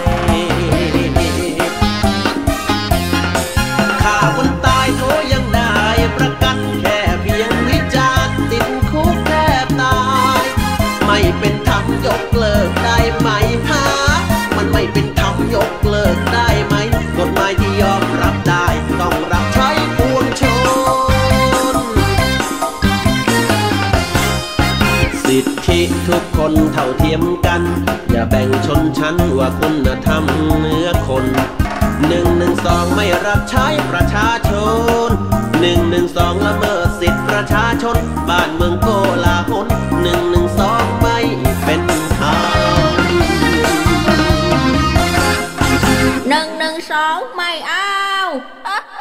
ฆ่าคนตายโทยังได้ประกันแค่เพียงวิจารณ์ติดคุกแทบตายไม่เป็นธรรมยกเลิกได้ไหมฮะมันไม่เป็นธรรมยกเลิกได้ไหมกฎหมายที่ยอมรับได้ต้องรับใช้ปวงชนสิทธิทุกคนเท่าเทียมกันอย่าแบ่งชนชั้นว่าคุณธรรมเหนือคน112ไม่รับใช้ประชาชน112ละเมิดสิทธิประชาชนบ้านเมืองโกลาหล112ไม่เป็นธรรม 112ไม่เอา